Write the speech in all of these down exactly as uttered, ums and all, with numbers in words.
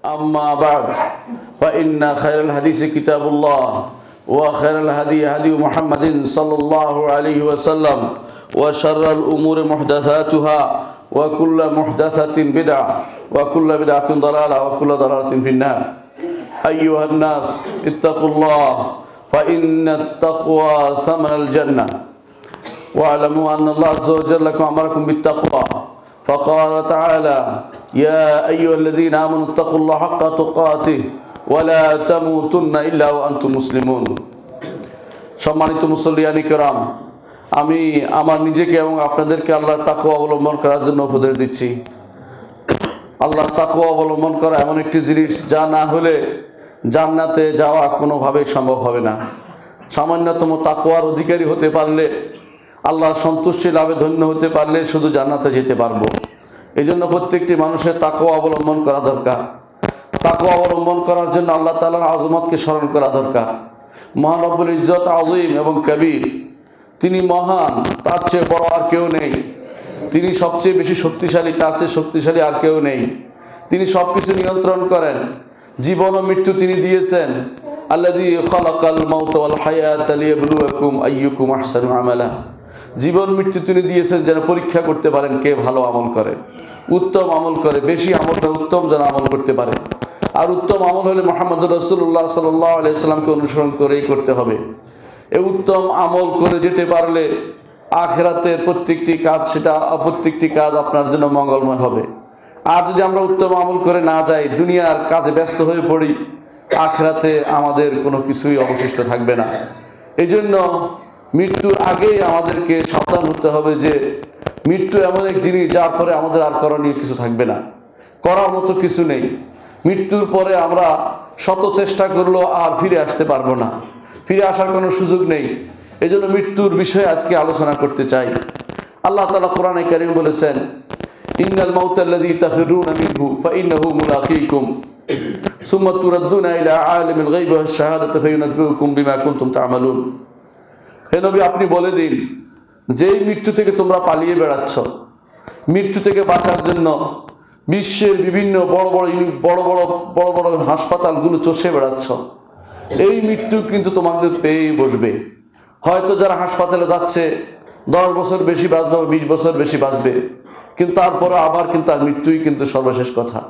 أما بعد فإن خير الحديث كتاب الله وخير الهدي هدي محمد صلى الله عليه وسلم وشر الأمور محدثاتها وكل محدثة بدعة وكل بدعة ضلالة وكل ضلالة في النار. أيها الناس اتقوا الله فإن التقوى ثمن الجنة واعلموا أن الله عز وجل أمركم بالتقوى فقال تعالى يا أيها الذين آمنوا اتقوا الله حق تقاته ولا تموتن إلا وأنتم مسلمون. সম্মানিত মুসল্লিয়ানি কেরাম, আমি আমার নিজেকে এবং আপনাদেরকে আল্লাহর তাকওয়া অবলম্বন করার জন্য উপদেশ দিচ্ছি। আল্লাহর তাকওয়া অবলম্বন করা এমন একটি জিনিস যা না হলে জান্নাতে যাওয়া কোনোভাবেই সম্ভব হবে না। সামান্যতম তাকওয়ার অধিকারী হতে পারলে, আল্লাহর সন্তুষ্টি লাভে ধন্য হতে পারলে শুধু জান্নাতে যেতে পারবো। এই জন্য প্রত্যেকটি মানুষের তাকওয়া অবলম্বন করা দরকার। তাকওয়া অবলম্বন করার জন্য আল্লাহ তাআলার আযমতকে স্মরণ করা দরকার। মহান রব্বুল ইজ্জত আযীম এবং কবির, তিনি মহান, তার চেয়ে বড় আর কেউ নেই। তিনি সবচেয়ে বেশি শক্তিশালী, তার চেয়ে শক্তিশালী আর কেউ নেই। তিনি সব কিছু নিয়ন্ত্রণ করেন। জীবন ও মৃত্যু তিনি দিয়েছেন। আল্লাযী খালাকাল মাউতা ওয়াল হায়াতা লিয়াবলুয়াকুম আইয়ুকুম আহসানু আমালা। জীবন মৃত্যু তিনি দিয়েছেন যেন পরীক্ষা করতে পারেন কে ভালো আমল করে, উত্তম আমল করে, বেশি আমল না উত্তম যেন আমল করতে পারে। আর উত্তম আমল হলে মুহাম্মদুর রাসূলুল্লাহ সাল্লাল্লাহু আলাইহি সাল্লামকে অনুসরণ করেই করতে হবে। এই উত্তম আমল করে যেতে পারলে আখিরাতের প্রত্যেকটি কাজ, সেটা প্রত্যেকটি কাজ আপনার জন্য মঙ্গলময় হবে। আর যদি আমরা উত্তম আমল করে না যাই, দুনিয়ার কাজে ব্যস্ত হয়ে পড়ি, আখিরাতে আমাদের কোনো কিছুই অবশিষ্ট থাকবে না। এই জন্য মৃত্যুর আগেই আমাদেরকে সাবধান হতে হবে যে মৃত্যু এমন এক জিনিস যার পরে আমাদের আর করণীয় কিছু থাকবে না, করার মতো কিছু নেই। মৃত্যুর পরে আমরা শত চেষ্টা করলেও আর ফিরে আসতে পারবো না, ফিরে আসার কোনো সুযোগ নেই। এই জন্য মৃত্যুর বিষয়ে আজকে আলোচনা করতে চাই। আল্লাহ তাআলা কোরআনে কারীম বলেছেন, ইন্নাল মাউতাল্লাযী তাফিরুনা মিনহু ফাইন্নাহু মুলাকীকুম সুম্মা তুরাদ্দুনা ইলা আলিমিল গায়বি ওয়াশ শাহাদাতি ফায়ুনাব্বিউকুম বিমা কুনতুম তা'মালুন। হে নবী, আপনি বলে দিন, যেই মৃত্যু থেকে তোমরা পালিয়ে বেড়াচ্ছ, মৃত্যু থেকে বাঁচার জন্য বিশ্বের বিভিন্ন বড় বড় বড় বড় বড় বড় হাসপাতালগুলো চষে বেড়াচ্ছ, এই মৃত্যু কিন্তু তোমাদের পেয়েই বসবে। হয়তো যারা হাসপাতালে যাচ্ছে দশ বছর বেশি বাঁচবে, বিশ বছর বেশি বাঁচবে, কিন্তু তারপরে আবার কিন্তু তার মৃত্যুই কিন্তু সর্বশেষ কথা।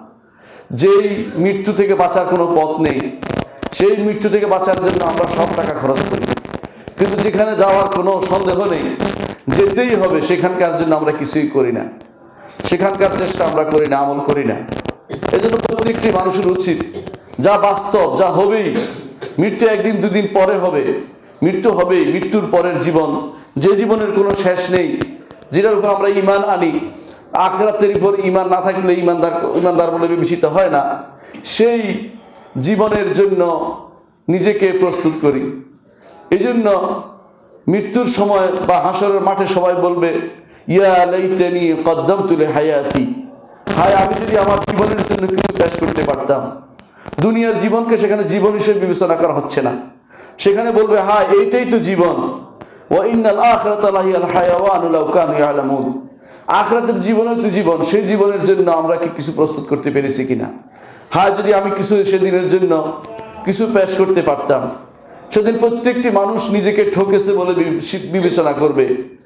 যেই মৃত্যু থেকে বাঁচার কোনো পথ নেই, সেই মৃত্যু থেকে বাঁচার জন্য আমরা সব টাকা খরচ করি, কিন্তু যেখানে যাওয়ার কোনো সন্দেহ নেই, যেতেই হবে, সেখানকার জন্য আমরা কিছুই করি না, সেখানকার চেষ্টা আমরা করি না, আমল করি না। এই জন্য প্রত্যেকটি মানুষের উচিত, যা বাস্তব, যা হবেই, মৃত্যু একদিন দুদিন পরে হবে, মৃত্যু হবেই, মৃত্যুর পরের জীবন, যে জীবনের কোনো শেষ নেই, যেটার উপর আমরা ঈমান আনি, আখিরাতের উপর ঈমান না থাকলে ঈমানদার ঈমানদার বলে বিবেচিত হয় না, সেই জীবনের জন্য নিজেকে প্রস্তুত করি। এই জন্য মৃত্যুর সময় বা হাসরের মাঠে সবাই বলবে, ইয়া লাইতানি কদ্দামতু লিহায়াতি, হায় আমি যদি আমার জীবনের জন্য কিছু পেশ করতে পারতাম। দুনিয়ার জীবনকে সেখানে জীবন হিসেবে বিবেচনা করা হচ্ছে না, সেখানে বলবে হায় এইটাই তো জীবন। ওয়া ইন্নাল আখিরাতা লাহিয়াল হায়াওয়ানু লাউ কানু ইয়ালামুন। আখিরাতের জীবনই তো জীবন, সেই জীবনের জন্য আমরা কি কিছু প্রস্তুত করতে পেরেছি কিনা? হায় যদি আমি কিছু সেদিনের জন্য কিছু পেশ করতে পারতাম। সেদিন প্রত্যেকটি মানুষ নিজেকে ঠকেছে বলে বিবেচনা করবে,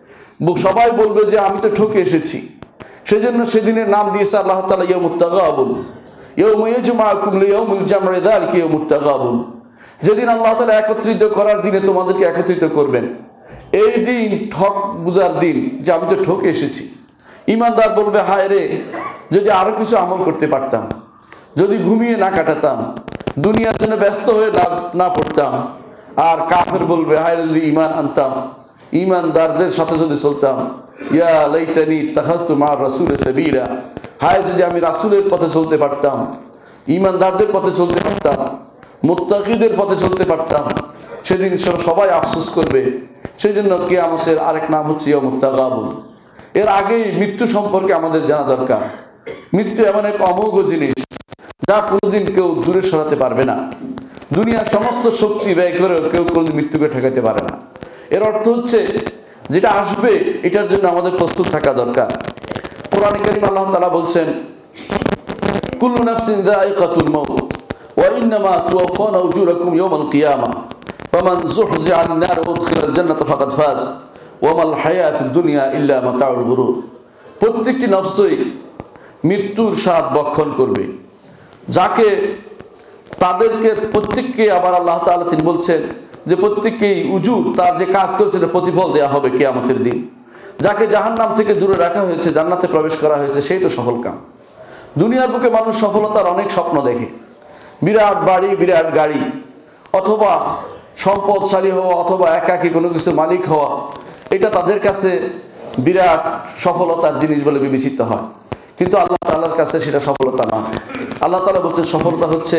সবাই বলবে যে আমি তো ঠকে এসেছি। সেজন্য সেদিনের নাম দিয়েছে আল্লাহ তাআলা ইয়াউমুত তাগাবুন, ইয়াউমা ইয়াজমাউকুম লিয়াউমিল জাম'i যালিকা ইয়াউমুত তাগাবুন। যেদিন আল্লাহ তাআলা একত্রিত করার দিনে তোমাদেরকে একত্রিত করবেন, এই দিন ঠক বুঝার দিন, যে আমি তো ঠকে এসেছি। ঈমানদার বলবে হায় রে, যদি আরো কিছু আমল করতে পারতাম, যদি ঘুমিয়ে না কাটাতাম, দুনিয়ার জন্য ব্যস্ত হয়ে না না পড়তাম। আর কাফের বলবে হায় রে, যদি ঈমান আনতাম, ঈমানদারদের সাথে যদি চলতাম, ইয়া লাইতানি ইত্তাখাযতু মা রাসূলি সাবিলা, হায় যদি আমি রাসূলের পথে চলতে পারতাম, ঈমানদারদের পথে চলতে পারতাম, মুত্তাকিদের পথে চলতে পারতাম। সেদিন সবাই আফসোস করবে। সেই জন্য কিয়ামতের আরেক নাম হচ্ছে ইয়াউমুত তাগাবুন। এর আগেই মৃত্যু সম্পর্কে আমাদের জানা দরকার। মৃত্যু এমন এক অমোঘ জিনিস যা কোনোদিন কেউ দূরে সরাতে পারবে না। দুনিয়ার সমস্ত শক্তি ব্যয় করেও কেউ কোনোদিন মৃত্যুকে ঠেকাতে পারে না। এর অর্থ হচ্ছে যেটা আসবে এটার জন্য আমাদের প্রস্তুত থাকা দরকার। কোরআনে কারীম আল্লাহ তাআলা বলছেন, কুল্লু নাফসিন যায়িকাতুল মাউত ওয়া ইন্নামা তুওয়াফাউনা উজুরাকুম ইয়াওমাল কিয়ামাহ ফামান যুহজিহা আনিন নার ওয়া উদখিলাল জান্নাতা ফাকাদ ফাজ ওয়া মাল হায়াতুদ দুনিয়া ইল্লা মাতাউল গুরুর। প্রত্যেকটি নফসই মৃত্যুর স্বাদ ভক্ষণ করবে। যাকে তাদেরকে প্রত্যেককে আবার আল্লাহ তাআলা তিনি বলছেন যে প্রত্যেককেই উজুর তার যে কাজ করেছে সেটা প্রতিফল দেওয়া হবে কিয়ামতের দিন। যাকে জাহান্নাম থেকে দূরে রাখা হয়েছে, জান্নাতে প্রবেশ করা হয়েছে, সেই তো সফল কাম। দুনিয়ার বুকে মানুষ সফলতার অনেক স্বপ্ন দেখে, বিরাট বাড়ি, বিরাট গাড়ি, অথবা সম্পদশালী হওয়া, অথবা একাকী কোনো কিছুর মালিক হওয়া, এটা তাদের কাছে বিরাট সফলতার জিনিস বলে বিবেচিত হয়। কিন্তু আল্লাহ তাআলার কাছে সেটা সফলতা নয়। আল্লাহ তাআলা বলছেন সফলতা হচ্ছে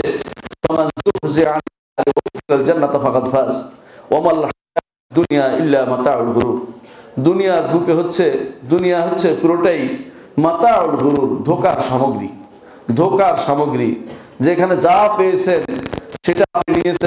জান্নাতা ফাকাদ ফাজ ওয়া মাল দুনিয়া ইল্লা মাতাউল গুরুর। দুনিয়ার বুকে হচ্ছে দুনিয়া হচ্ছে পুরোটাই মাতাউল গুরুর, ধোকার সামগ্রী, ধোকার সামগ্রী। যেখানে যা পেয়েছেন সেটা আপনি নিয়েছেন,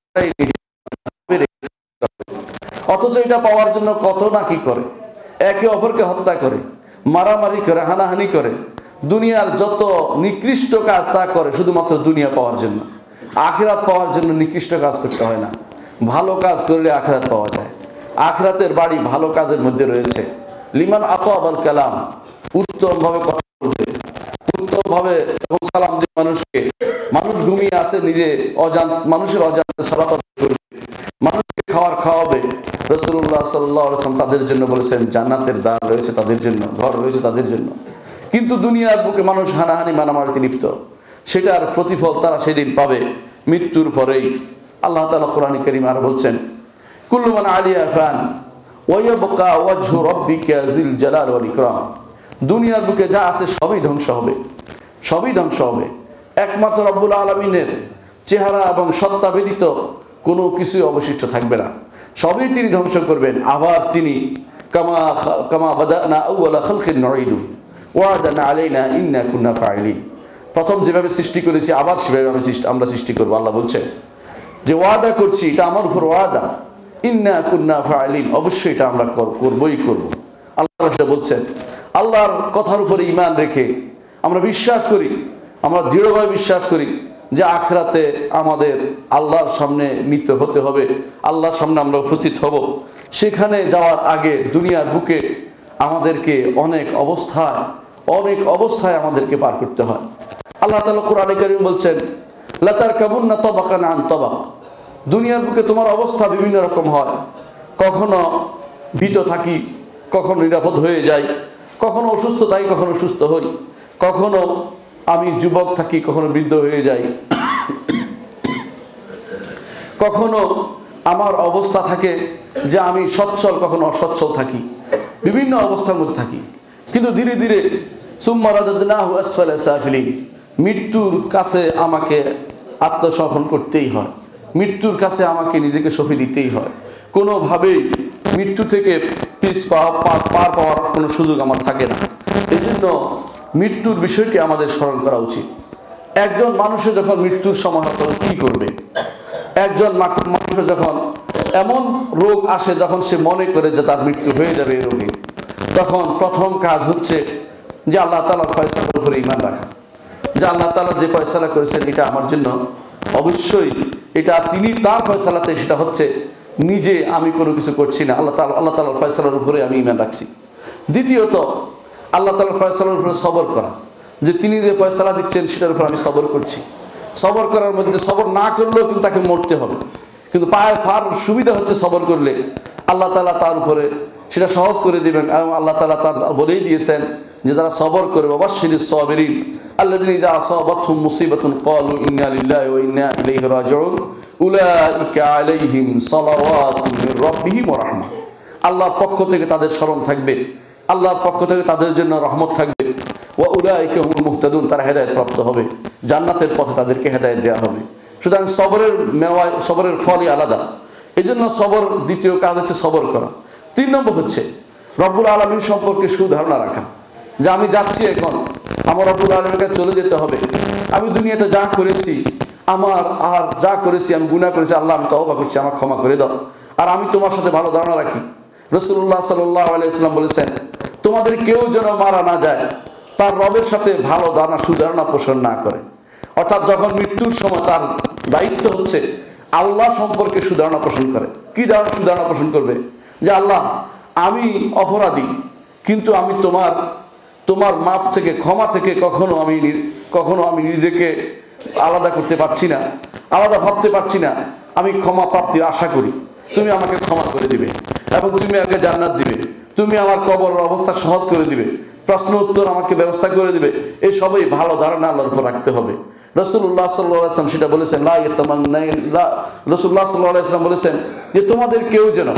অথচ এটা পাওয়ার জন্য কত না কি করে, একে অপরকে হত্যা করে, মারামারি করে, হানাহানি করে, দুনিয়ার যত নিকৃষ্ট কাজ তা করে শুধুমাত্র দুনিয়া পাওয়ার জন্য। আখিরাত পাওয়ার জন্য নিকৃষ্ট কাজ করতে হয় না, ভালো কাজ করলে আখিরাত পাওয়া যায়। আখিরাতের বাড়ি ভালো কাজের মধ্যে রয়েছে। লিমান আতাবাল কালাম, উত্তমভাবে কথা বলবে, উত্তমভাবে সালাম দিয়ে মানুষকে, মানুষ ঘুমিয়ে আছে নিজে অজান মানুষের অজান্তে সালাত করবে, মানুষকে খাওয়ার খাওয়াবে। রাসূলুল্লাহ সাল্লাল্লাহু আলাইহি ওয়াসাল্লাম তাদের জন্য বলেছেন জান্নাতের দ্বার রয়েছে তাদের জন্য, ঘর রয়েছে তাদের জন্য। কিন্তু দুনিয়ার বুকে মানুষ হানাহানি মারামারিতে লিপ্ত, সেটার প্রতিফল তারা সেদিন পাবে মৃত্যুর পরেই। আল্লাহ তাআলা কোরআনে কারীম আর বলছেন কুল্লু মান আলিয়া ফান ওয়া ইয়াবকা ওয়াজহু রাব্বিকা যিল জালাল ওয়াল ইকরাম। দুনিয়ার বুকে যা আছে সবই ধ্বংস হবে, সবই ধ্বংস হবে। একমাত্র রব্বুল আলামিনের চেহারা এবং সত্তা ব্যতীত কোনো কিছুই অবশিষ্ট থাকবে না, সবই তিনি ধ্বংস করবেন। আবার তিনি কামা কামা বাদানা আউওয়ালা খালকিন নুঈদু ওয়াদানা আলাইনা ইন্না কুন্না ফাইলিন। প্রথম যেভাবে সৃষ্টি করেছি আবার সেভাবে আমি আমরা সৃষ্টি করবো। আল্লাহ বলছে যে ওয়াদা করছি, এটা আমার উপর ওয়াদা, ইন্না কুন্না ফাইলিন, অবশ্যই এটা আমরা করবই করব। আল্লাহ বলছেন আল্লাহর কথার উপরে ঈমান রেখে আমরা বিশ্বাস করি, আমরা দৃঢ়ভাবে বিশ্বাস করি যে আখিরাতে আমাদের আল্লাহর সামনে নিত্য হতে হবে, আল্লাহর সামনে আমরা উপস্থিত হব। সেখানে যাওয়ার আগে দুনিয়ার বুকে আমাদেরকে অনেক অবস্থায় অনেক অবস্থায় আমাদেরকে পার করতে হয়। আল্লাহ তাআলা কোরআনে কারীম বলছেন লা তারকাবুন্না তাবাকান আন তাবাক। দুনিয়ার বুকে তোমার অবস্থা বিভিন্ন রকম হয়, কখনো ভীত থাকি, কখনো নিরাপদ হয়ে যাই, কখনো অসুস্থ থাকি, কখনো সুস্থ হই, কখনো আমি যুবক থাকি, কখনো বৃদ্ধ হয়ে যাই, কখনো আমার অবস্থা থাকে যে আমি সচ্ছল, কখনো অসচ্ছল থাকি, বিভিন্ন অবস্থার মধ্যে থাকি। কিন্তু ধীরে ধীরে সুম্মা রাদাদনাহু আসফালা সাফিলিন, মৃত্যুর কাছে আমাকে আত্মসমর্পণ করতেই হয়, মৃত্যুর কাছে আমাকে নিজেকে সঁপে দিতেই হয়। কোনোভাবেই মৃত্যু থেকে পিছ পাওয়া পার পাওয়ার কোনো সুযোগ আমার থাকে না। এই জন্য মৃত্যুর বিষয়টি আমাদের স্মরণ করা উচিত। একজন মানুষের যখন মৃত্যুর সময় তখন কী করবে? একজন মানুষের যখন এমন রোগ আসে, যখন সে মনে করে যে তার মৃত্যু হয়ে যাবে এই রোগে, তখন প্রথম কাজ হচ্ছে যে আল্লাহ তাআলার ফয়সালার উপরে ঈমান রাখা, যে আল্লাহ তাআলা যে ফয়সালা করেছেন এটা আমার জন্য, অবশ্যই এটা তিনি তার ফয়সালাতে, সেটা হচ্ছে নিজে আমি কোনো কিছু করছি না, আল্লাহ তাআলা আল্লাহ তাআলার ফয়সালার উপরে আমি ঈমান রাখছি। দ্বিতীয়ত আল্লাহ তাআলার ফয়সালার উপরে সবর করা, যে তিনি যে ফয়সালা দিচ্ছেন সেটার উপর আমি সবর করছি। সবর করার মধ্যে সবর না করলেও কিন্তু তাকে মরতে হবে, কিন্তু পায়ে ফার সুবিধা হচ্ছে সবর করলে আল্লাহ তাআলা তার উপরে সেটা সহজ করে দিবেন। এবং আল্লাহ তাআলা তার বলেই দিয়েছেন যে যারা সবর করবে, বাশশিরিস সাবিরিন আল্লাযিনা ইযা আসাবাতহুম মুসিবাতুন ক্বালু ইন্না লিল্লাহি ওয়া ইন্না ইলাইহি রাজিউন উলাইকা আলাইহিম সালাওয়াতুম মির রাব্বিহিম ওয়া রাহমাহ। আল্লাহর পক্ষ থেকে তাদের স্মরণ থাকবে, আল্লাহর পক্ষ থেকে তাদের জন্য রহমত থাকবে। ওয়া উলাইকা হুমুল মুহতাদুন, তারা হেদায়েত প্রাপ্ত হবে, জান্নাতের পথে তাদেরকে হেদায়েত দেওয়া হবে। সুতরাং সবরের মেওয়া, সবরের ফলই আলাদা। এই জন্য সবর দ্বিতীয় কাজ হচ্ছে সবর করা। তিন নম্বর হচ্ছে রব্বুল আলামিন সম্পর্কে সুধারণা রাখা, যে আমি যাচ্ছি এখন, আমার রব্বুল আলামিনের কাছে চলে যেতে হবে। আমি দুনিয়াতে যা করেছি, আমার আর যা করেছি, আমি গুনাহ করেছি, আল্লাহ আমি তওবা করছি, আমার ক্ষমা করে দাও। আর আমি তোমার সাথে ভালো ধারণা রাখি। রাসূলুল্লাহ সাল্লাল্লাহু আলাইহি ওয়াসাল্লাম বলেছেন তোমাদের কেউ যেন মারা না যায়, তার রবের সাথে ভালো ধারণা সুধারণা পোষণ না করে, অর্থাৎ যখন মৃত্যুর সময় তার দায়িত্ব হচ্ছে আল্লাহ সম্পর্কে সুধারণা পোষণ করে। কি ধারণা সুধারণা পোষণ করবে? যে আল্লাহ, আমি অপরাধী, কিন্তু আমি তোমার তোমার মাপ থেকে, ক্ষমা থেকে কখনো আমি কখনো আমি নিজেকে আলাদা করতে পারছি না, আলাদা ভাবতে পারছি না। আমি ক্ষমা প্রাপ্তির আশা করি, তুমি আমাকে ক্ষমা করে দিবে এবং তুমি আমাকে জান্নাত দিবে, তুমি আমার কবরের অবস্থা সহজ করে দিবে, প্রশ্ন উত্তর আমাকে ব্যবস্থা করে দিবে। এই সবই ভালো ধারণা আল্লাহর উপর রাখতে হবে। রাসূলুল্লাহ সাল্লাল্লাহু আলাইহি ওয়াসাল্লাম সেটা বলেছেন, লা ইয়াতামান্না রাসূলুল্লাহ সাল্লাল্লাহু আলাইহি ওয়াসাল্লাম বলেছেন যে তোমাদের কেউ যেন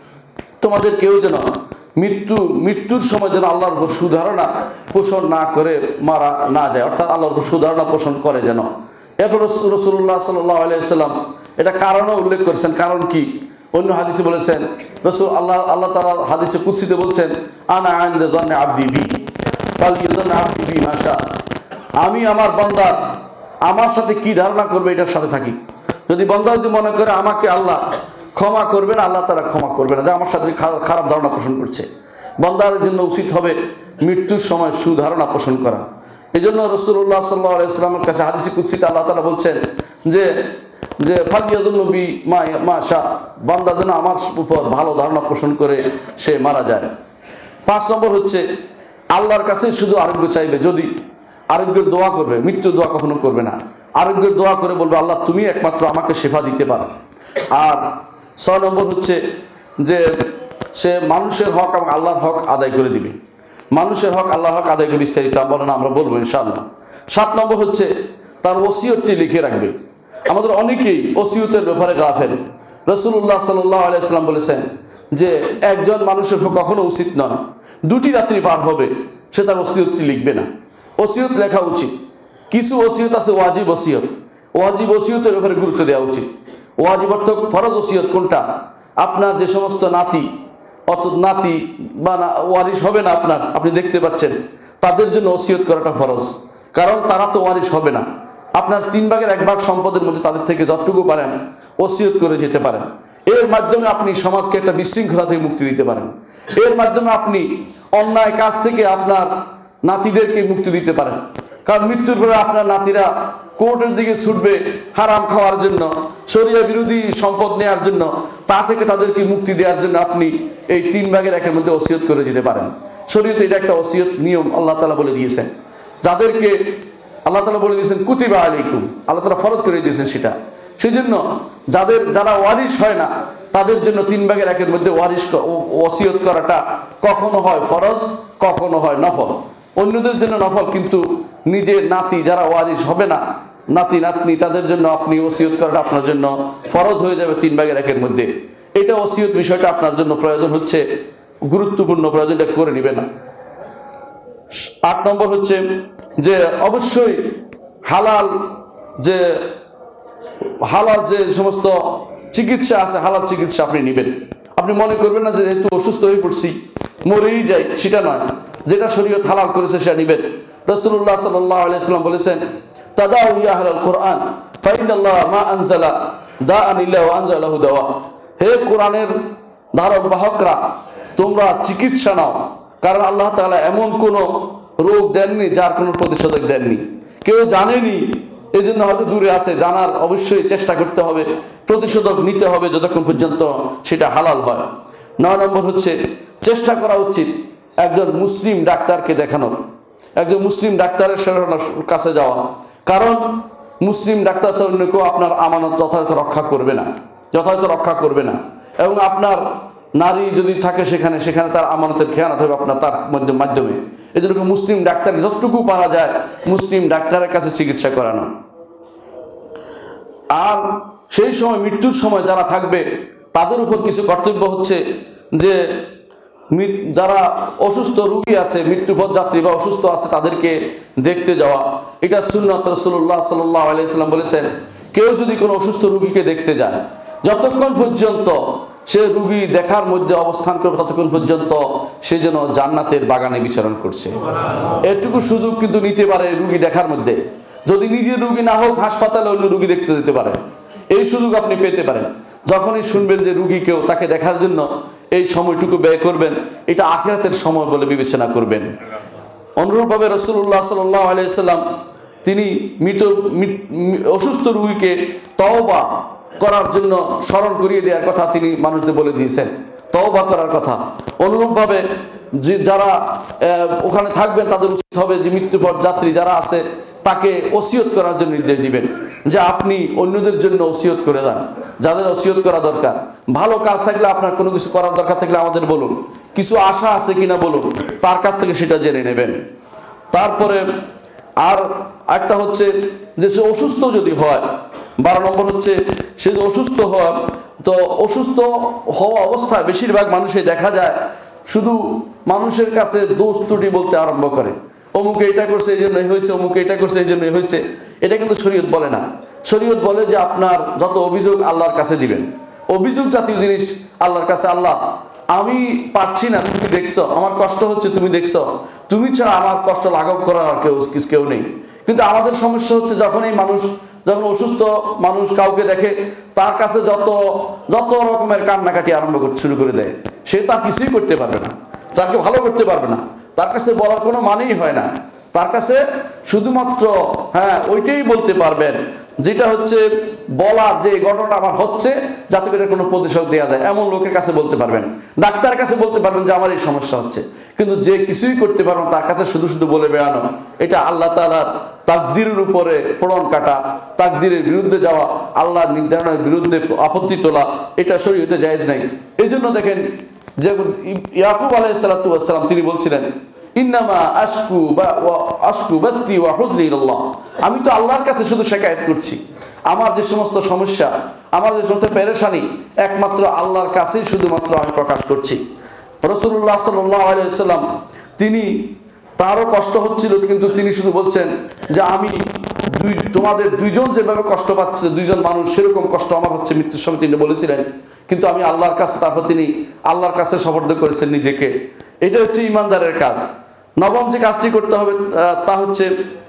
তোমাদের কেউ যেন মৃত্যু মৃত্যুর সময় যেন আল্লাহর উপর সুধারণা পোষণ না করে মারা না যায়, অর্থাৎ আল্লাহর উপর সুধারণা পোষণ করে যেন। এরপর রাসূলুল্লাহ সাল্লাল্লাহু আলাইহি ওয়াসাল্লাম এটা কারণও উল্লেখ করেছেন। কারণ কি? অন্য হাদিসে বলেছেন, রাসূল আল্লাহ আল্লাহ তাআলা হাদিসে কুদসিতে বলছেন, আনা ইনদা যান্নি আবদি বি ফালইয়াযান আবদি বি মা শা। আমি আমার বান্দা আমার সাথে কি ধারণা করবে এটার সাথে থাকি। যদি বান্দা যদি মনে করে আমাকে আল্লাহ ক্ষমা করবে না, আল্লাহ তাআলা ক্ষমা করবে না, যে আমার সাথে খারাপ ধারণা পোষণ করছে। বান্দার জন্য উচিত হবে মৃত্যুর সময় সুধারণা পোষণ করা। এই জন্য রাসূলুল্লাহ সাল্লাল্লাহু আলাইহি ওয়াসাল্লামের কাছে হাদিসে কুদসিতে আল্লাহ তাআলা বলছেন যে যে ফালিয়াযুন বি মা মা শা, বান্দা যেন আমার উপর ভালো ধারণা পোষণ করে সে মারা যায়। পাঁচ নম্বর হচ্ছে আল্লাহর কাছে শুধু আরোগ্য চাইবে। যদি আরোগ্যের দোয়া করবে, মৃত্যু দোয়া কখনো করবে না। আরোগ্যের দোয়া করে বলবে, আল্লাহ তুমি একমাত্র আমাকে শেফা দিতে পারো। আর ছয় নম্বর হচ্ছে যে সে মানুষের হক এবং আল্লাহর হক আদায় করে দিবে। মানুষের হক আল্লাহর হক আদায় করে বিস্তারিত বলেন আমরা বলবো ইনশাআল্লাহ। সাত নম্বর হচ্ছে তার ওসিয়তটি লিখে রাখবে। আমাদের অনেকেই ওসিয়তের ব্যাপারে গাফেল। রাসূলুল্লাহ সাল্লাল্লাহু আলাইহি ওয়াসাল্লাম বলেছেন যে একজন মানুষের কখনো উচিত নয় দুটি রাত্রি পার হবে সে তার ওসিয়তটি লিখবে না। ওসিয়ত লেখা উচিত। কিছু ওসিয়ত আছে ওয়াজিব ওসিয়ত, ওয়াজিব ওসিয়তের ব্যাপারে গুরুত্ব দেওয়া উচিত। ওয়াজিব অর্থ ফরজ ওসিয়ত কোনটা? আপনার যে সমস্ত নাতি অত নাতি বা ওয়ারিশ হবে না আপনার, আপনি দেখতে পাচ্ছেন, তাদের জন্য ওসিয়ত করাটা ফরজ, কারণ তারা তো ওয়ারিশ হবে না। আপনার তিন ভাগের এক ভাগ সম্পদের মধ্যে তাদের থেকে যতটুকু পারেন ওসিয়ত করে যেতে পারেন। এর মাধ্যমে আপনি সমাজকে একটা বিশৃঙ্খলা থেকে মুক্তি দিতে পারেন। এর মাধ্যমে আপনি অন্যায় কাজ থেকে আপনার নাতিদেরকে মুক্তি দিতে পারেন। কারণ মৃত্যুর পরে আপনার নাতিরা কোর্টের দিকে ছুটবে হারাম খাওয়ার জন্য, শরিয়া বিরোধী সম্পদ নেওয়ার জন্য, তা থেকে তাদেরকে মুক্তি দেওয়ার জন্য আপনি এই তিন ভাগের একের মধ্যে ওসিয়ত করে যেতে পারেন। শরীয়তে এটা একটা ওসিয়ত নিয়ম আল্লাহ তাআলা বলে দিয়েছেন। যাদেরকে আল্লাহ তাআলা বলে দিয়েছেন কুতিবা আলাইকুম, আল্লাহ তাআলা ফরজ করে দিয়েছেন সেটা। সেই জন্য যাদের যারা ওয়ারিশ হয় না তাদের জন্য তিন ভাগের একের মধ্যে ওয়ারিশ ওসিয়ত করাটা কখনো হয় ফরজ, কখনো হয় নফল। অন্যদের জন্য নফল, কিন্তু নিজের নাতি যারা ওয়ারিশ হবে না, নাতি নাতনি, তাদের জন্য আপনি ওসিয়ত করাটা আপনার জন্য ফরজ হয়ে যাবে তিন ভাগের একের মধ্যে। এটা ওসিয়ত বিষয়টা আপনার জন্য প্রয়োজন হচ্ছে, গুরুত্বপূর্ণ, প্রয়োজনটা করে নেবে না। আট নম্বর হচ্ছে যে অবশ্যই হালাল যে হালাল যে সমস্ত চিকিৎসা আছে, হালাল চিকিৎসা আপনি নেবেন। আপনি মনে করবেন না যে যেহেতু অসুস্থ হয়ে পড়ছি মরেই যাই, সেটা নয়। যেটা শরীয়ত হালাল করেছে সেটা নেবেন। রাসূলুল্লাহ সাল্লাল্লাহু আলাইহি ওয়াসাল্লাম বলেছেন, তাদাউ ইয়া আহলাল কোরআন ফাইনাল্লাহ মা আনজালা দাআন ইল্লা ওয়া আনজালাহু দাওয়া। হে কোরআনের ধারক বাহকরা, তোমরা চিকিৎসা নাও, কারণ আল্লাহ তাআলা এমন কোনো রোগ দেননি যার কোনো প্রতিষেধক দেননি। কেউ জানেনি, এই জন্য হয়তো দূরে আছে, জানার অবশ্যই চেষ্টা করতে হবে, প্রতিষেধক নিতে হবে যতক্ষণ পর্যন্ত সেটা হালাল হয়। নয় নম্বর হচ্ছে চেষ্টা করা উচিত একজন মুসলিম ডাক্তারকে দেখানোর, একজন মুসলিম ডাক্তারের কাছে যাওয়া। কারণ মুসলিম ডাক্তার ছাড়া অন্য কেউ আপনার আমানত যথাযথ রক্ষা করবে না, যথাযথ রক্ষা করবে না। এবং আপনার নারী যদি থাকে সেখানে সেখানে তার আমানতের খেয়ানত হবে আপনার তার মধ্যে মাধ্যমে। এই জন্য মুসলিম ডাক্তারকে যতটুকু পারা যায় মুসলিম ডাক্তারের কাছে চিকিৎসা করানো। আর সেই সময় মৃত্যুর সময় যারা থাকবে তাদের উপর কিছু কর্তব্য হচ্ছে যে যারা অসুস্থ রোগী আছে, মৃত্যুপথ যাত্রী বা অসুস্থ আছে, তাদেরকে দেখতে যাওয়া। এটা সুন্নাত। রাসূলুল্লাহ সাল্লাল্লাহু আলাইহি ওয়াসাল্লাম বলেছেন, কেউ যদি কোনো অসুস্থ রোগীকে দেখতে যায়, যতক্ষণ পর্যন্ত সে রোগী দেখার মধ্যে অবস্থান করবে ততক্ষণ পর্যন্ত সে যেন জান্নাতের বাগানে বিচরণ করছে। এটুকু সুযোগ কিন্তু নিতে পারে রোগী দেখার মধ্যে। যদি নিজের রোগী না হোক হাসপাতালে অন্য রোগী দেখতে যেতে পারে, এই সুযোগ আপনি পেতে পারেন। যখনই শুনবেন যে রোগী কেউ, তাকে দেখার জন্য এই সময়টুকু ব্যয় করবেন, এটা আখিরাতের সময় বলে বিবেচনা করবেন। অনুরূপভাবে রাসূলুল্লাহ সাল্লাল্লাহু আলাইহি সাল্লাম তিনি মৃত অসুস্থ রোগীকে তওবা করার জন্য স্মরণ করিয়ে দেওয়ার কথা তিনি মানুষদের বলে দিয়েছেন, তওবা করার কথা। অনুরূপভাবে যে যারা ওখানে থাকবেন তাদের উচিত হবে যে মৃত্যুপর যাত্রী যারা আছে তাকে ওসিয়ত করার জন্য নির্দেশ দিবেন, যে আপনি অন্যদের জন্য ওসিয়ত করে দেন, যাদের ওসিয়ত করা দরকার। ভালো কাজ থাকলে আপনার কোনো কিছু করার দরকার থাকলে আমাদের বলুন, কিছু আশা আছে কিনা বলুন, তার কাছ থেকে সেটা জেনে নেবেন। তারপরে আর একটা হচ্ছে যে সে অসুস্থ যদি হয়, বারো নম্বর হচ্ছে সে যদি অসুস্থ হয়, তো অসুস্থ হওয়া অবস্থায় বেশিরভাগ মানুষই দেখা যায় শুধু মানুষের কাছে দোষ ত্রুটি বলতে আরম্ভ করে, অমুকে এটা করছে এই জন্যই হয়েছে, অমুকে এটা করছে এই জন্যই হয়েছে। এটা কিন্তু শরীয়ত বলে না। শরীয়ত বলে যে আপনার যত অভিযোগ আল্লাহর কাছে দিবেন। অভিযোগ জাতীয় জিনিস আল্লাহর কাছে, আল্লাহ আমি পারছি না, তুমি দেখছো আমার কষ্ট হচ্ছে, তুমি দেখছো, তুমি ছাড়া আমার কষ্ট লাঘব করার আর কেউ কেউ নেই। কিন্তু আমাদের সমস্যা হচ্ছে যখন এই মানুষ যখন অসুস্থ মানুষ কাউকে দেখে তার কাছে যত যত রকমের কান্নাকাটি আরম্ভ করতে শুরু করে দেয়, সে তার কিছুই করতে পারবে না, তাকে ভালো করতে পারবে না, তার কাছে বলার কোনো মানেই হয় না। তার কাছে শুধুমাত্র হ্যাঁ ওইটাই বলতে পারবেন যেটা হচ্ছে বলার যে ঘটনা আমার হচ্ছে, যাতে করে কোনো প্রতিশোধ দেওয়া যায়, এমন লোকের কাছে বলতে পারবেন। ডাক্তারের কাছে বলতে পারবেন যে আমার এই সমস্যা হচ্ছে, কিন্তু যে কিছুই করতে পারবেন তার কাছে শুধু শুধু বলে বেড়ানো, এটা আল্লাহ তাআলার তাকদীরের উপরে ফোড়ন কাটা, তাকদীরের বিরুদ্ধে যাওয়া, আল্লাহর নির্ধারণের বিরুদ্ধে আপত্তি তোলা, এটা শরীয়তে জায়েজ নাই। এই জন্য দেখেন যে ইয়াকুব আলাইহিস সালাতু ওয়াস সালাম তিনি বলছিলেন ইন্নামা আশকু বা আশকু বাতি ওয়া হুজনি ইলাল্লাহ, আমি তো আল্লাহর কাছে শুধু শিকায়ত করছি, আমার যে সমস্ত সমস্যা, আমার যে সমস্ত পেরেশানি একমাত্র আল্লাহর কাছেই শুধুমাত্র আমি প্রকাশ করছি। রাসূলুল্লাহ সাল্লাল্লাহু আলাইহি ওয়াসাল্লাম তিনি তারও কষ্ট হচ্ছিল, কিন্তু তিনি শুধু বলছেন যে আমি দুই তোমাদের দুইজন যেভাবে কষ্ট পাচ্ছে, দুইজন মানুষ সেরকম কষ্ট আমার হচ্ছে মৃত্যুর সময় তিনি বলেছিলেন, কিন্তু আমি আল্লাহর কাছে, তারপর তিনি আল্লাহর কাছে সবর্দ করেছেন নিজেকে। এটা হচ্ছে ইমানদারের কাজ। নবম যে কাজটি করতে হবে তা হচ্ছে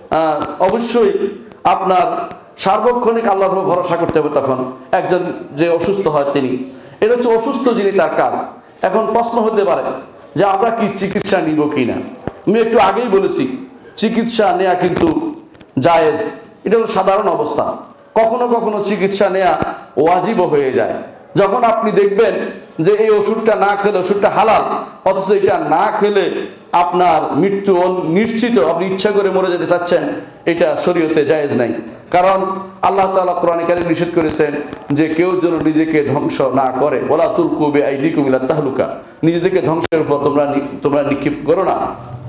অবশ্যই আপনার সার্বক্ষণিক আল্লাহর উপর ভরসা করতে হবে। তখন একজন যে অসুস্থ হয় তিনি, এটা হচ্ছে অসুস্থ যিনি তার কাজ। এখন প্রশ্ন হতে পারে যে আমরা কি চিকিৎসা নিব কি না। আমি একটু আগেই বলেছি চিকিৎসা নেওয়া কিন্তু জায়েজ, এটা হলো সাধারণ অবস্থা। কখনো কখনো চিকিৎসা নেওয়া ওয়াজিবও হয়ে যায়। যখন আপনি দেখবেন যে এই ওষুধটা না খেলে ওষুধটা হালাল, অথচ এটা না খেলে আপনার মৃত্যু নিশ্চিত, আপনি ইচ্ছা করে মরে যেতে চাচ্ছেন, এটা শরীয়তে জায়েজ নাই। কারণ আল্লাহ তাআলা কোরআনে কারীমে নিষেধ করেছেন যে কেউ যেন নিজেকে ধ্বংস না করে, ওয়ালা তুলকু বিআইদিকুম ইলা তাহলুকা, নিজেদেরকে ধ্বংসের উপর তোমরা তোমরা নিক্ষেপ করো না।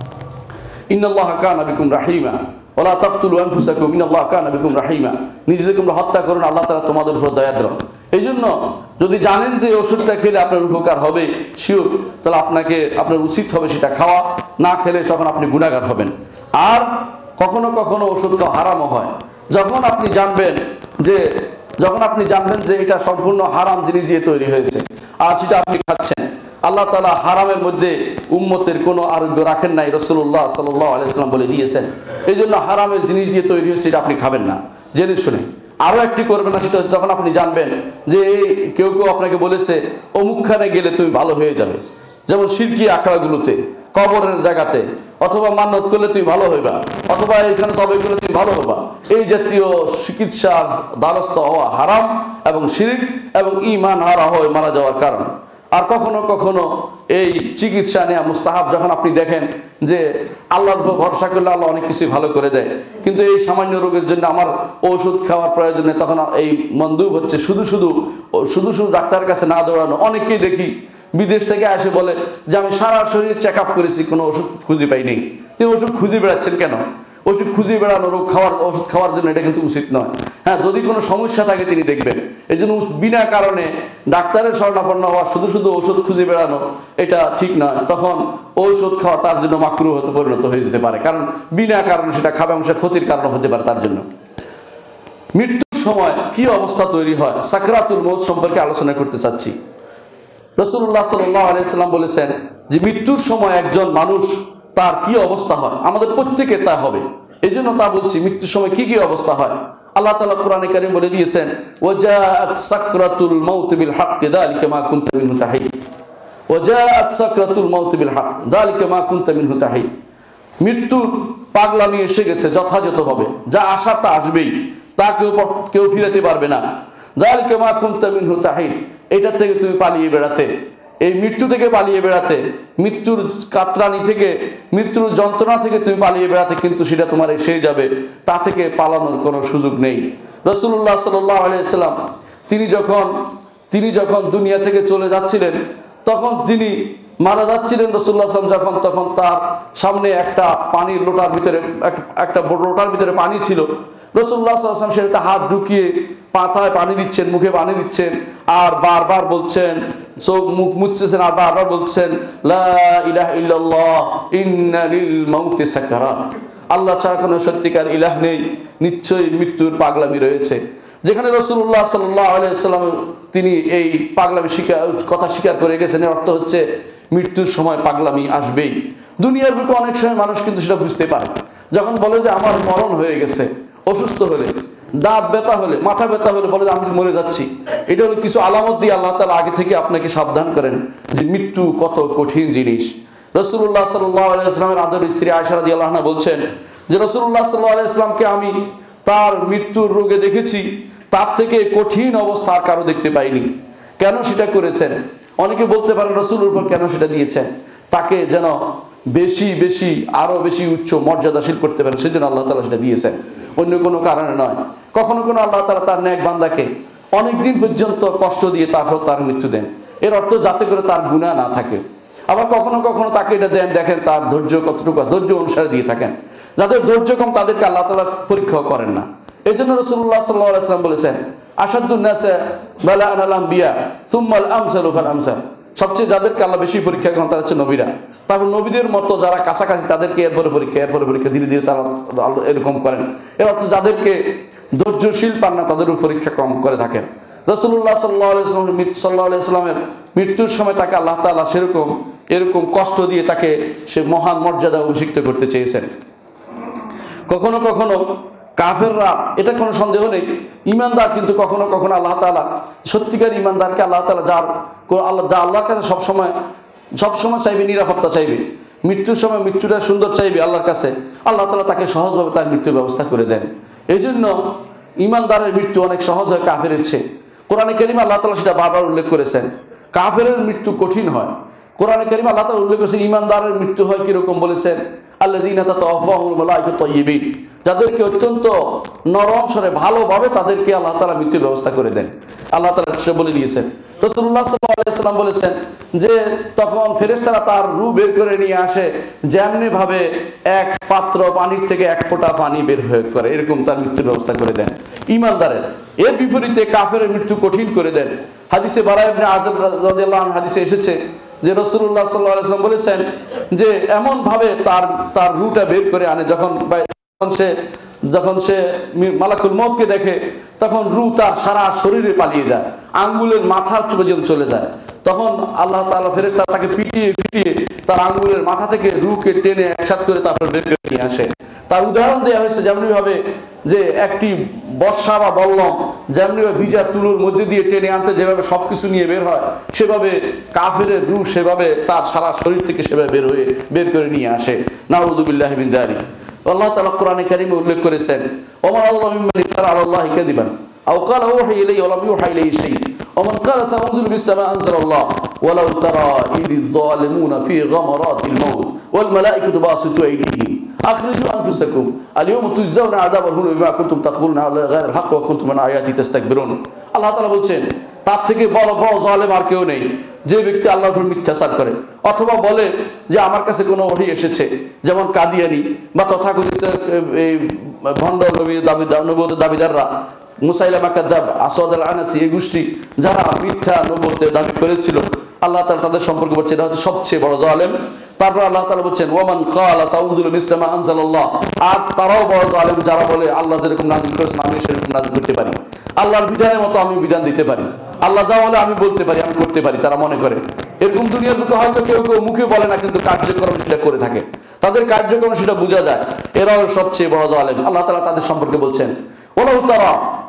ইন্নাল্লাহা কানা বিকুম রাহিমা ওয়ালা তাকতুলু আনফুসাকুম ইন্নাল্লাহা কানা বিকুম রাহিমা, নিজেদেরকে তোমরা হত্যা করো না, আল্লাহ তাআলা তোমাদের উপর দয়াদ্র। এই জন্য যদি জানেন যে ওষুধটা খেলে আপনার উপকার হবে শিওর, তাহলে আপনাকে আপনার উচিত হবে সেটা খাওয়া, না খেলে তখন আপনি গুনাহগার হবেন। আর কখনো কখনো ওষুধ খাওয়া হারামও হয়। যখন আপনি জানবেন যে যখন আপনি জানবেন যে এটা সম্পূর্ণ হারাম জিনিস দিয়ে তৈরি হয়েছে আর সেটা আপনি খাচ্ছেন, আল্লাহ তাআলা হারামের মধ্যে উম্মতের কোনো আরোগ্য রাখেন নাই, রাসূলুল্লাহ সাল্লাল্লাহু আলাইহি ওয়াসাল্লাম বলে দিয়েছেন। এই জন্য হারামের জিনিস দিয়ে তৈরি হয়েছে এটা আপনি খাবেন না, জেনে শুনে। আরও একটি করবেন না, সেটা হচ্ছে যখন আপনি জানবেন যে কেউ কেউ আপনাকে বলেছে অমুকখানে গেলে তুমি ভালো হয়ে যাবে, যেমন শিরকি আখড়াগুলোতে, কবরের জায়গাতে, অথবা মান্নত করলে তুমি ভালো হইবা, অথবা এখানে তবে করলে তুমি ভালো হবা, এই জাতীয় চিকিৎসার দ্বারস্থ হওয়া হারাম এবং শিরক এবং ঈমান হারা হয়ে মারা যাওয়ার কারণ। আর কখনো কখনো এই চিকিৎসা নেওয়া মুস্তাহাব, যখন আপনি দেখেন যে আল্লাহর উপর ভরসা করলে আল্লাহ অনেক কিছুই ভালো করে দেয়, কিন্তু এই সামান্য রোগের জন্য আমার ওষুধ খাওয়ার প্রয়োজন নেই, তখন এই মন্দুব হচ্ছে শুধু শুধু শুধু শুধু ডাক্তারের কাছে না দৌড়ানো। অনেককেই দেখি বিদেশ থেকে আসে বলে যে আমি সারা শরীর চেক আপ করেছি, কোনো ওষুধ খুঁজে পাই নেই। তিনি ওষুধ খুঁজে বেড়াচ্ছেন কেন? ওষুধ খুঁজে বেড়ানো রোগ খাওয়ার ওষুধ খাওয়ার জন্য এটা কিন্তু উচিত নয়। হ্যাঁ, যদি কোনো সমস্যা থাকে তিনি দেখবেন। এই জন্য বিনা কারণে ডাক্তারের শরণাপন্ন হওয়া, শুধু শুধু ওষুধ খুঁজে বেড়ানো, এটা ঠিক নয়। তখন ঔষধ খাওয়া তার জন্য মাকরুহ হতে পরিণত হয়ে যেতে পারে, কারণ বিনা কারণে সেটা খাবে এবং সে ক্ষতির কারণ হতে পারে তার জন্য। মৃত্যুর সময় কি অবস্থা তৈরি হয়, সাকরাতুল মউত সম্পর্কে আলোচনা করতে চাচ্ছি। রাসূলুল্লাহ সাল্লাল্লাহু আলাইহি ওয়াসাল্লাম বলেছেন যে মৃত্যুর সময় একজন মানুষ তার কি অবস্থা হয়, আমাদের প্রত্যেকে তা হবে। এই জন্য তা বলছি, মৃত্যুর সময় কি কি অবস্থা হয়। আল্লাহ তাআলা কোরআনে কারীম বলে দিয়েছেন ওয়াজাআত সাকরাতুল মাউত বিল হাক্কি যালিকা মা কুনতা মিনহু তাহিদ, ওয়াজাআত সাকরাতুল মাউত বিল হাক্ক যালিকা মা কুনতা মিনহু তাহিদ। মৃত্যুর পাগলামি এসে গেছে যথাযথভাবে, যা আসার তা আসবেই, তা কেউ কেউ ফিরাতে পারবে না। যালিকা মা কুনতা মিনহু তাহিদ, এটা থেকে তুমি পালিয়ে বেড়াতে, এই মৃত্যু থেকে পালিয়ে বেড়াতে, মৃত্যুর কাতরানি থেকে, মৃত্যুর যন্ত্রণা থেকে তুমি পালিয়ে বেড়াতে, কিন্তু সেটা তোমার এসে যাবে, তা থেকে পালানোর কোনো সুযোগ নেই। রাসূলুল্লাহ সাল্লাল্লাহু আলাইহি ওয়াসাল্লাম তিনি যখন তিনি যখন দুনিয়া থেকে চলে যাচ্ছিলেন, তখন তিনি মারা যাচ্ছিলেন রাসূলুল্লাহ সাল্লাল্লাহু আলাইহি ওয়াসাল্লাম যখন, তখন তার সামনে একটা পানির লোটার ভিতরে একটা বড় লোটার ভিতরে পানি ছিল। রাসূলুল্লাহ সাল্লাল্লাহু আলাইহি ওয়াসাল্লাম সেটাতে হাত ঢুকিয়ে পাতায় পানি দিচ্ছেন, মুখে পানি দিচ্ছেন, আর বারবার বলছেন, চোখ মুখ মুছতেছেন, আর বারবার বলছেন লা ইলাহা ইল্লাল্লাহ ইন্না লিল মাউতি সাকারাত, আল্লাহ ছাড়া কোনো সত্যিকার ইলাহ নেই, নিশ্চয়ই মৃত্যুর পাগলামি রয়েছে। যেখানে রাসূলুল্লাহ সাল্লাল্লাহু আলাইহি ওয়াসাল্লাম তিনি এই পাগলামি স্বীকার কথা স্বীকার করে গেছেন, এর অর্থ হচ্ছে মৃত্যুর সময় পাগলামি আসবেই। দুনিয়ার বুকে অনেক সময় মানুষ কিন্তু সেটা বুঝতে পারে, যখন বলে যে আমার মরণ হয়ে গেছে, অসুস্থ হলে, দাঁত ব্যথা হলে, মাথা ব্যথা হলে বলে যে আমি মরে যাচ্ছি, এটা হলো কিছু আলামত দিয়ে আল্লাহ তাআলা আগে থেকে আপনাকে সাবধান করেন যে মৃত্যু কত কঠিন জিনিস। রাসূলুল্লাহ সাল্লাল্লাহু আলাইহি ওয়াসাল্লামের আদর স্ত্রী আয়েশা রাদিয়াল্লাহু আনহা বলছেন যে রাসূলুল্লাহ সাল্লাল্লাহু আলাইহি ওয়াসাল্লামকে আমি তার মৃত্যুর রোগে দেখেছি, তার থেকে কঠিন অবস্থা আর কারো দেখতে পাইনি। কেন সেটা করেছেন? অনেকে বলতে পারেন রাসূলের উপর কেন সেটা দিয়েছেন, তাকে যেন বেশি বেশি আরো বেশি উচ্চ মর্যাদাশীল করতে পারেন, সেজন্য আল্লাহ তাআলা সেটা দিয়েছেন, অন্য কোনো কারণে নয়। কখনো কোনো আল্লাহ তাআলা তার নেক বান্দাকে অনেক দিন পর্যন্ত কষ্ট দিয়ে তারপর তার মৃত্যু দেন, এর অর্থ যাতে করে তার গুনাহ না থাকে। আবার কখনো কখনো তাকে এটা দেন, দেখেন তার ধৈর্য কতটুকু, ধৈর্য অনুসারে দিয়ে থাকেন। যাদের ধৈর্য কম তাদেরকে আল্লাহ তাআলা পরীক্ষাও করেন না। এই জন্য রাসূলুল্লাহ সাল্লাল্লাহু আলাইহি ওয়াসাল্লাম বলেছেন আশাদ্দুন নাসে বালাআন আল আম্বিয়া সুম্মাল আমসালু ফাল আমসাল, সবচেয়ে যাদেরকে আল্লাহ বেশি পরীক্ষা করেন তারা হচ্ছে নবীরা, তারপর নবীদের মতো যারা কাছাকাছি তাদেরকে এরপরে পরীক্ষা, এরপরে পরীক্ষা, ধীরে ধীরে তারা এরকম করেন। এর অর্থ যাদেরকে ধৈর্যশীল পান না তাদের পরীক্ষা কম করে থাকেন। রাসূলুল্লাহ সাল্লাল্লাহু আলাইহি ওয়াসাল্লাম সাল্লাল্লাহু আলাইহি ওয়াসাল্লামের মৃত্যুর সময় তাকে আল্লাহ তাআলা সেরকম এরকম কষ্ট দিয়ে তাকে সে মহান মর্যাদা অভিষিক্ত করতে চেয়েছেন। কখনো কখনো কাফেররা, এটা কোনো সন্দেহ নেই, ইমানদার কিন্তু কখনো কখনো আল্লাহ তাআলা সত্যিকার ইমানদারকে আল্লাহ তাআলা যার আল্লাহ যা আল্লাহর কাছে সবসময় সবসময় চাইবে, নিরাপত্তা চাইবে, মৃত্যুর সময় মৃত্যুটা সুন্দর চাইবে আল্লাহর কাছে, আল্লাহ তাআলা তাকে সহজভাবে তার মৃত্যুর ব্যবস্থা করে দেন। এই জন্য ইমানদারের মৃত্যু অনেক সহজ হয় কাফেরের চেয়ে। কোরআনে কারিমে আল্লাহ তাআলা সেটা বারবার উল্লেখ করেছেন, কাফেরের মৃত্যু কঠিন হয়। কোরআনে কারিমে আল্লাহ তাআলা উল্লেখ করেছেন ইমানদারের মৃত্যু হয় কিরকম, বলেছেন আল্লাযীনা তাতাওয়াফাহুমুল মালায়েকাতু তাইয়্যিবিন, যাদেরকে অত্যন্ত নরম স্বরে ভালোভাবে তাদেরকে আল্লাহ তাআলা মৃত্যুর ব্যবস্থা করে দেন। আল্লাহ তাআলা সে বলে দিয়েছেন। রাসূলুল্লাহ সাল্লাল্লাহু আলাইহি ওয়াসাল্লাম বলেছেন যে তখন ফেরেশতারা তার রূহ বের করে নিয়ে আসে, যেমনি ভাবে এক পাত্র পানির থেকে এক ফোঁটা পানি বের হয়ে করে, এরকম তার মৃত্যুর ব্যবস্থা করে দেন ইমানদারের। এর বিপরীতে কাফেরের মৃত্যু কঠিন করে দেন। হাদিসে বারা ইবনে আযিব রাদিয়াল্লাহু আনহু হাদিসে এসেছে যে রাসূলুল্লাহ সাল্লাল্লাহু আলাইহি ওয়াসাল্লাম বলেছেন যে এমন ভাবে তার তার রূহটা বের করে আনে, যখন সে যখন সে মালাকুল মউতকে দেখে তখন রূহ তার সারা শরীরে পালিয়ে যায়, আঙ্গুলের মাথা পর্যন্ত চলে যায়। তখন আল্লাহ তাআলা ফেরেশতা তাকে পিটিয়ে পিটিয়ে তার আঙ্গুলের মাথা থেকে রূহকে টেনে একসাথে করে তারপর বের করে নিয়ে আসে। তার উদাহরণ দেওয়া হয়েছে যেমনি ভাবে যে একটি বর্ষা বা বল্লম যেমনি ভাবে ভিজা তুলোর মধ্যে দিয়ে টেনে আনতে যেভাবে সবকিছু নিয়ে বের হয়, সেভাবে কাফেরের রূহ সেভাবে তার সারা শরীর থেকে সেভাবে বের হয়ে বের করে নিয়ে আসে। নাউযু বিল্লাহি মিন যালিক। আল্লাহ তাআলা কোরআনে কারীমে উল্লেখ করেছেন ওমান আল্লাহু মিম্মান ইফতারা আলাল্লাহি কাযিবান আও ক্বালা উহি ইলাইহি ওয়া লাম ইউহা ইলাইহি শাই ওমান ক্বালা সাউনজিলু বিসমা আনজালাল্লাহ ওয়ালাউ তারা ইযিয যালিমুনা ফি গামারাতিল মাউত ওয়াল মালায়েকাতু বাসিতু আইদিহিম আখরিজু আনফুসাকুম আল-ইয়াওমা তুজজাউনা আযাবাল হুন বিমা কুনতুম তাকুলুনা আলা গায়রিল হক ওয়া কুনতুম আন আয়াতি তাস্তাকবিরুন। আল্লাহ তাআলা বলছেন তার থেকে বড় বড় জালেম আর কেউ নেই, যে ব্যক্তি আল্লাহর উপর মিথ্যাচার করে অথবা বলে যে আমার কাছে কোনো ওহী এসেছে, যেমন কাদিয়ানি বা তথাকথিত এই ভণ্ড নবী দাবি নবুয়তের দাবিদাররা, মুসাইলামা কাযযাব, আসওয়াদ আল-আনাসি, এই গোষ্ঠী যারা মিথ্যা নবুয়তের দাবি করেছিল, আল্লাহ তাআলা তাদের সম্পর্কে বলছেন এটা হচ্ছে সবচেয়ে বড় জালেম। তারপর আল্লাহ তাআলা বলছেন ওয়ামান ক্বালা সাউনজিলু মিসলা আনজালাল্লাহ, আর তারাও বড় জালেম যারা বলে আল্লাহ যেরকম নাযিল করেছেন আমি সেরকম নাযিল করতে পারি, আল্লাহর বিধানের মতো আমি বিধান দিতে পারি, আল্লাহ যা বলে আমি বলতে পারি, আমি করতে পারি, তারা মনে করে। এরকম দুনিয়ার বুকে হয়তো কেউ কেউ মুখে বলে না, কিন্তু কার্যক্রম সেটা করে থাকে, তাদের কার্যক্রম সেটা বোঝা যায়, এরাও সবচেয়ে বড় জালেম। আল্লাহ তাআলা তাদের সম্পর্কে বলছেন ওয়ালাউ তারা,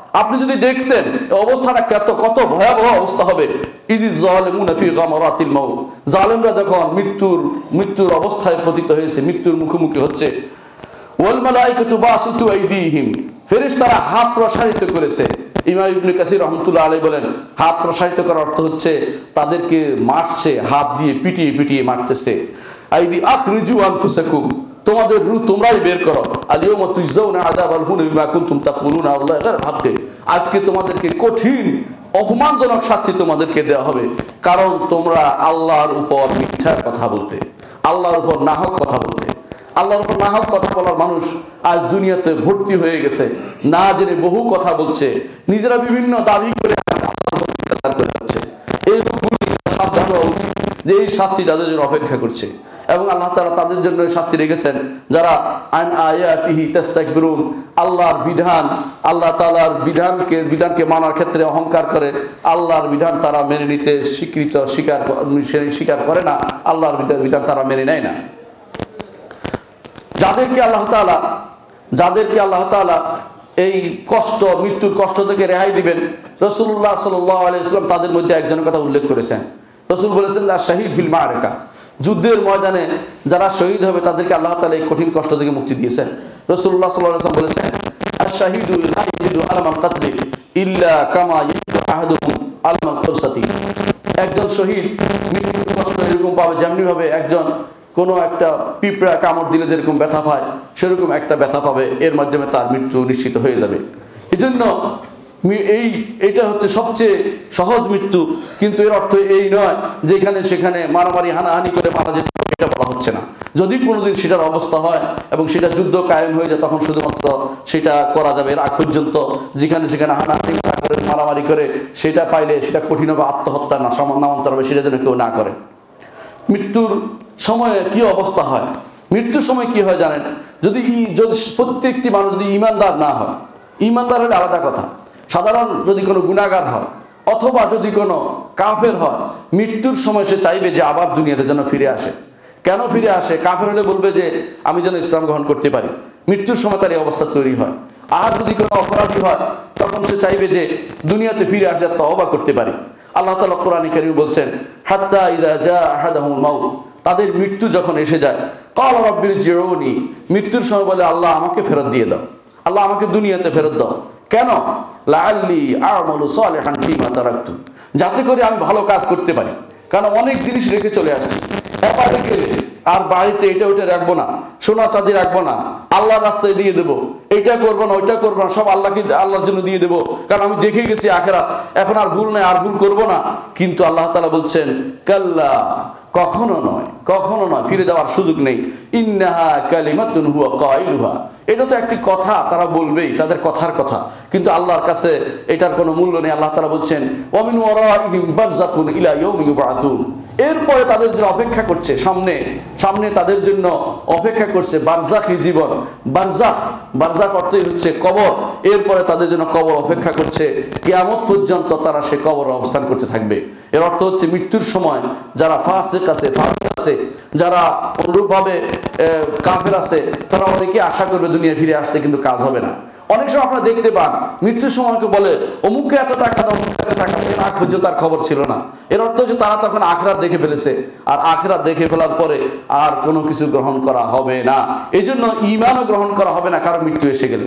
আপনি যদি দেখতেন অবস্থাটা কত কত ভয়াবহ অবস্থা হবে। ইদিজ যালিমুনা ফি গামারাতিল মাউত, জালেমরা যখন মৃত্যুর মৃত্যুর অবস্থায় পতিত হয়েছে, মৃত্যুর মুখোমুখি হচ্ছে। ওয়াল মালাইকাতু বাসিতু আইদিহিম, ফেরেশতারা হাত প্রসারিত করেছে। ইমাম ইবনে কাসির রাহমাতুল্লাহ আলাইহি বলেন, হাত প্রসারিত করার অর্থ হচ্ছে তাদেরকে মারছে, হাত দিয়ে পিটিয়ে পিটিয়ে মারতেছে। আইদি আখরিজু আনফুসাকুম, তোমাদের রূহ তোমরাই বের করো। আলিয়াউমা তুজজাউনা আযাবাল হুন বিমা কুনতুম তাকুলুনা আল্লাহু গায়র হাক্কি, আজকে তোমাদেরকে কঠিন অপমানজনক শাস্তি তোমাদেরকে দেওয়া হবে, কারণ তোমরা আল্লাহর উপর মিথ্যা কথা বলতে, আল্লাহর উপর নাহক কথা বলতে। আল্লাহর উপর নাহক কথা বলার মানুষ আজ দুনিয়াতে ভর্তি হয়ে গেছে, না জেনে বহু কথা বলছে, নিজেরা বিভিন্ন দাবি করে যাচ্ছে। এই লোকগুলি সাবধান হওয়া উচিত যে এই শাস্তি তাদের জন্য অপেক্ষা করছে, এবং আল্লাহ তাআলা তাদের জন্য শাস্তি রেখেছেন যারা আন আয়াতিহি তাস্তাকবিরুন, আল্লাহর বিধান, আল্লাহ তাআলার বিধানকে বিধানকে মানার ক্ষেত্রে অহংকার করে, আল্লাহর বিধান তারা মেনে নিতে স্বীকৃত স্বীকার স্বীকার করে না, আল্লাহর বিধান তারা মেনে নেয় না। যাদেরকে আল্লাহ তাআলা যাদেরকে আল্লাহ তাআলা এই কষ্ট, মৃত্যুর কষ্ট থেকে রেহাই দিবেন, রাসূলুল্লাহ সাল্লাল্লাহু আলাইহি ওয়াসাল্লাম তাদের মধ্যে একজনের কথা উল্লেখ করেছেন। রাসূল বলেছেন, যা শাহীদ ফিল মাআরাকা, যুদ্ধের ময়দানে যারা শহীদ হবে তাদেরকে আল্লাহ তাআলা এই কঠিন কষ্ট থেকে মুক্তি দিয়েছেন। রাসূলুল্লাহ সাল্লাল্লাহু আলাইহি ওয়াসাল্লাম বলেছেন, আশ-শাহীদু লা ইয়াজিদু আলামান কাতলি ইল্লা কামা ইয়াজিদু আহাদুকুম আলামান কুরসাতি, একজন শহীদ মৃত্যুর কষ্ট এরকম পাবে যেমনি ভাবে একজন কোনো একটা পিঁপড়া কামড় দিলে যেরকম ব্যথা পায় সেরকম একটা ব্যথা পাবে, এর মাধ্যমে তার মৃত্যু নিশ্চিত হয়ে যাবে। এই জন্য এই এটা হচ্ছে সবচেয়ে সহজ মৃত্যু, কিন্তু এর অর্থ এই নয় যে এখানে সেখানে মারামারি হানাহানি করে মারা যেতে হবে, এটা বলা হচ্ছে না। যদি কোনোদিন সেটার অবস্থা হয় এবং সেটা যুদ্ধ কায়েম হয়ে যায়, তখন শুধুমাত্র সেটা করা যাবে। এর আগ পর্যন্ত যেখানে সেখানে হানাহানি করে মারামারি করে সেটা পাইলে সেটা কঠিন হবে, আত্মহত্যা না নামান্তর হবে, সেটা যেন কেউ না করে। মৃত্যুর সময়ে কি অবস্থা হয়, মৃত্যুর সময় কি হয় জানেন? যদি যদি প্রত্যেকটি মানুষ যদি ইমানদার না হয়, ইমানদার হলে আলাদা কথা, সাধারণ যদি কোনো গুনাহগার হয় অথবা যদি কোনো কাফের হয়, মৃত্যুর সময় সে চাইবে যে আবার দুনিয়াতে যেন ফিরে আসে। কেন ফিরে আসে? কাফের হলে বলবে যে আমি যেন ইসলাম গ্রহণ করতে পারি, মৃত্যুর সময় তার এই অবস্থা তৈরি হয়। আর যদি কোনো অপরাধী হয় তখন সে চাইবে যে দুনিয়াতে ফিরে আসে, তওবা করতে পারি। আল্লাহ তাআলা কোরআনে কারীমে বলছেন, হাত্তা ইযা জাআ আহাদাহুল মাউত, তাদের মৃত্যু যখন এসে যায়, ক্বালা রাব্বিরজিউনি, মৃত্যুর সময় বলে আল্লাহ আমাকে ফেরত দিয়ে দাও, আল্লাহ আমাকে দুনিয়াতে ফেরত দাও। কেন? লাআল্লি আ'মালু সালিহান ফীমা তারাকতু, যাতে করে আমি ভালো কাজ করতে পারি। কারণ অনেক জিনিস রেখে চলে আসছি, এপারে গেলে আর বাড়িতে এটা ওইটা রাখবো না, সোনা চাঁদি রাখবো না, আল্লাহর রাস্তায় দিয়ে দেবো, এইটা করবো না ওইটা করবো না, সব আল্লাহকে আল্লাহর জন্য দিয়ে দেবো, কারণ আমি দেখে গেছি আখিরাত, এখন আর ভুল নাই, আর ভুল করবো না। কিন্তু আল্লাহ তাআলা বলছেন, কাল্লা, কখনো নয়, কখনো নয়, ফিরে যাওয়ার সুযোগ নেই। ইন্নাহা কালিমাতুন হুয়া কাইলুহা, এটা তো একটি কথা, তারা বলবেই, তাদের কথার কথা, কিন্তু আল্লাহর কাছে এটার কোনো মূল্য নেই। আল্লাহ তাআলা বলছেন, ওয়া মিন ওয়ারাইহিম বারযাখুন ইলা ইয়াউমি ইউবআসুন, এরপরে তাদের জন্য অপেক্ষা করছে, সামনে সামনে তাদের জন্য অপেক্ষা করছে বারজাখী জীবন। বারজাখ, বারজাখ অর্থই হচ্ছে কবর। এরপরে তাদের জন্য কবর অপেক্ষা করছে, কিয়ামত পর্যন্ত তারা সে কবর অবস্থান করতে থাকবে। এর অর্থ হচ্ছে মৃত্যুর সময় যারা ফাসিক আছে, ফাসিক আছে, যারা অনুরূপভাবে কাফের আছে, তারা অনেকে আশা করবে দুনিয়া ফিরে আসতে, কিন্তু কাজ হবে না। অনেক সময় আপনারা দেখতে পান মৃত্যুর সময়কে বলে অমুককে এত টাকা দাও, অমুককে এত টাকা দাও, আগ পর্যন্ত তার খবর ছিল না। এর অর্থ হচ্ছে তারা তখন আখিরাত দেখে ফেলেছে, আর আখিরাত দেখে ফেলার পরে আর কোনো কিছু গ্রহণ করা হবে না। এই জন্য ঈমানও গ্রহণ করা হবে না কারো মৃত্যু এসে গেলে।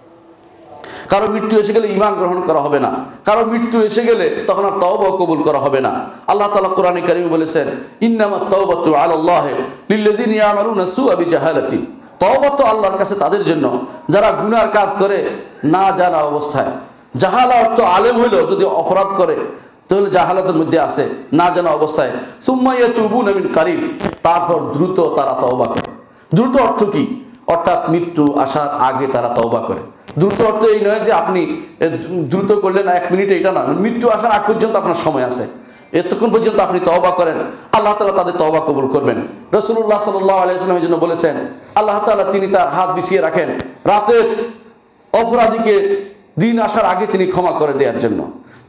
কারো মৃত্যু এসে গেলে ঈমান গ্রহণ করা হবে না, কারো মৃত্যু এসে গেলে তখন আর তওবা কবুল করা হবে না। আল্লাহ তাআলা কোরআনে কারীমে বলেছেন, ইন্নামাত তাওবাতু আলাল্লাহি লিল্লাযিনা ইয়ামালুনা সুআ বিজাহালাতিন, তওবা তো আল্লাহর কাছে তাদের জন্য যারা গুনার কাজ করে না জানা অবস্থায়। জাহালা অর্থ আলেম হইল যদি অপরাধ করে তাহলে জাহালাতের মধ্যে আছে, না জানা অবস্থায়। সুম্মা ইয়াতুবুনা মিন কারিব, তারপর দ্রুত তারা তওবা করে। দ্রুত অর্থ কি? অর্থাৎ মৃত্যু আসার আগে তারা তওবা করে। দ্রুত অর্থ এই নয় যে আপনি দ্রুত করলেন এক মিনিটে, এটা না, মৃত্যু আসার আগ পর্যন্ত আপনার সময় আছে, এতক্ষণ পর্যন্ত আপনি তওবা করেন, আল্লাহ তাআলা তাদের তওবা কবুল করবেন। রাসূলুল্লাহ সাল্লাল্লাহু আলাইহি ওয়াসাল্লাম এই জন্য বলেছেন, আল্লাহ তাআলা তিনি তার হাত বিছিয়ে রাখেন রাতের অপরাধীকে দিন আসার আগে তিনি ক্ষমা করে দেওয়ার জন্য।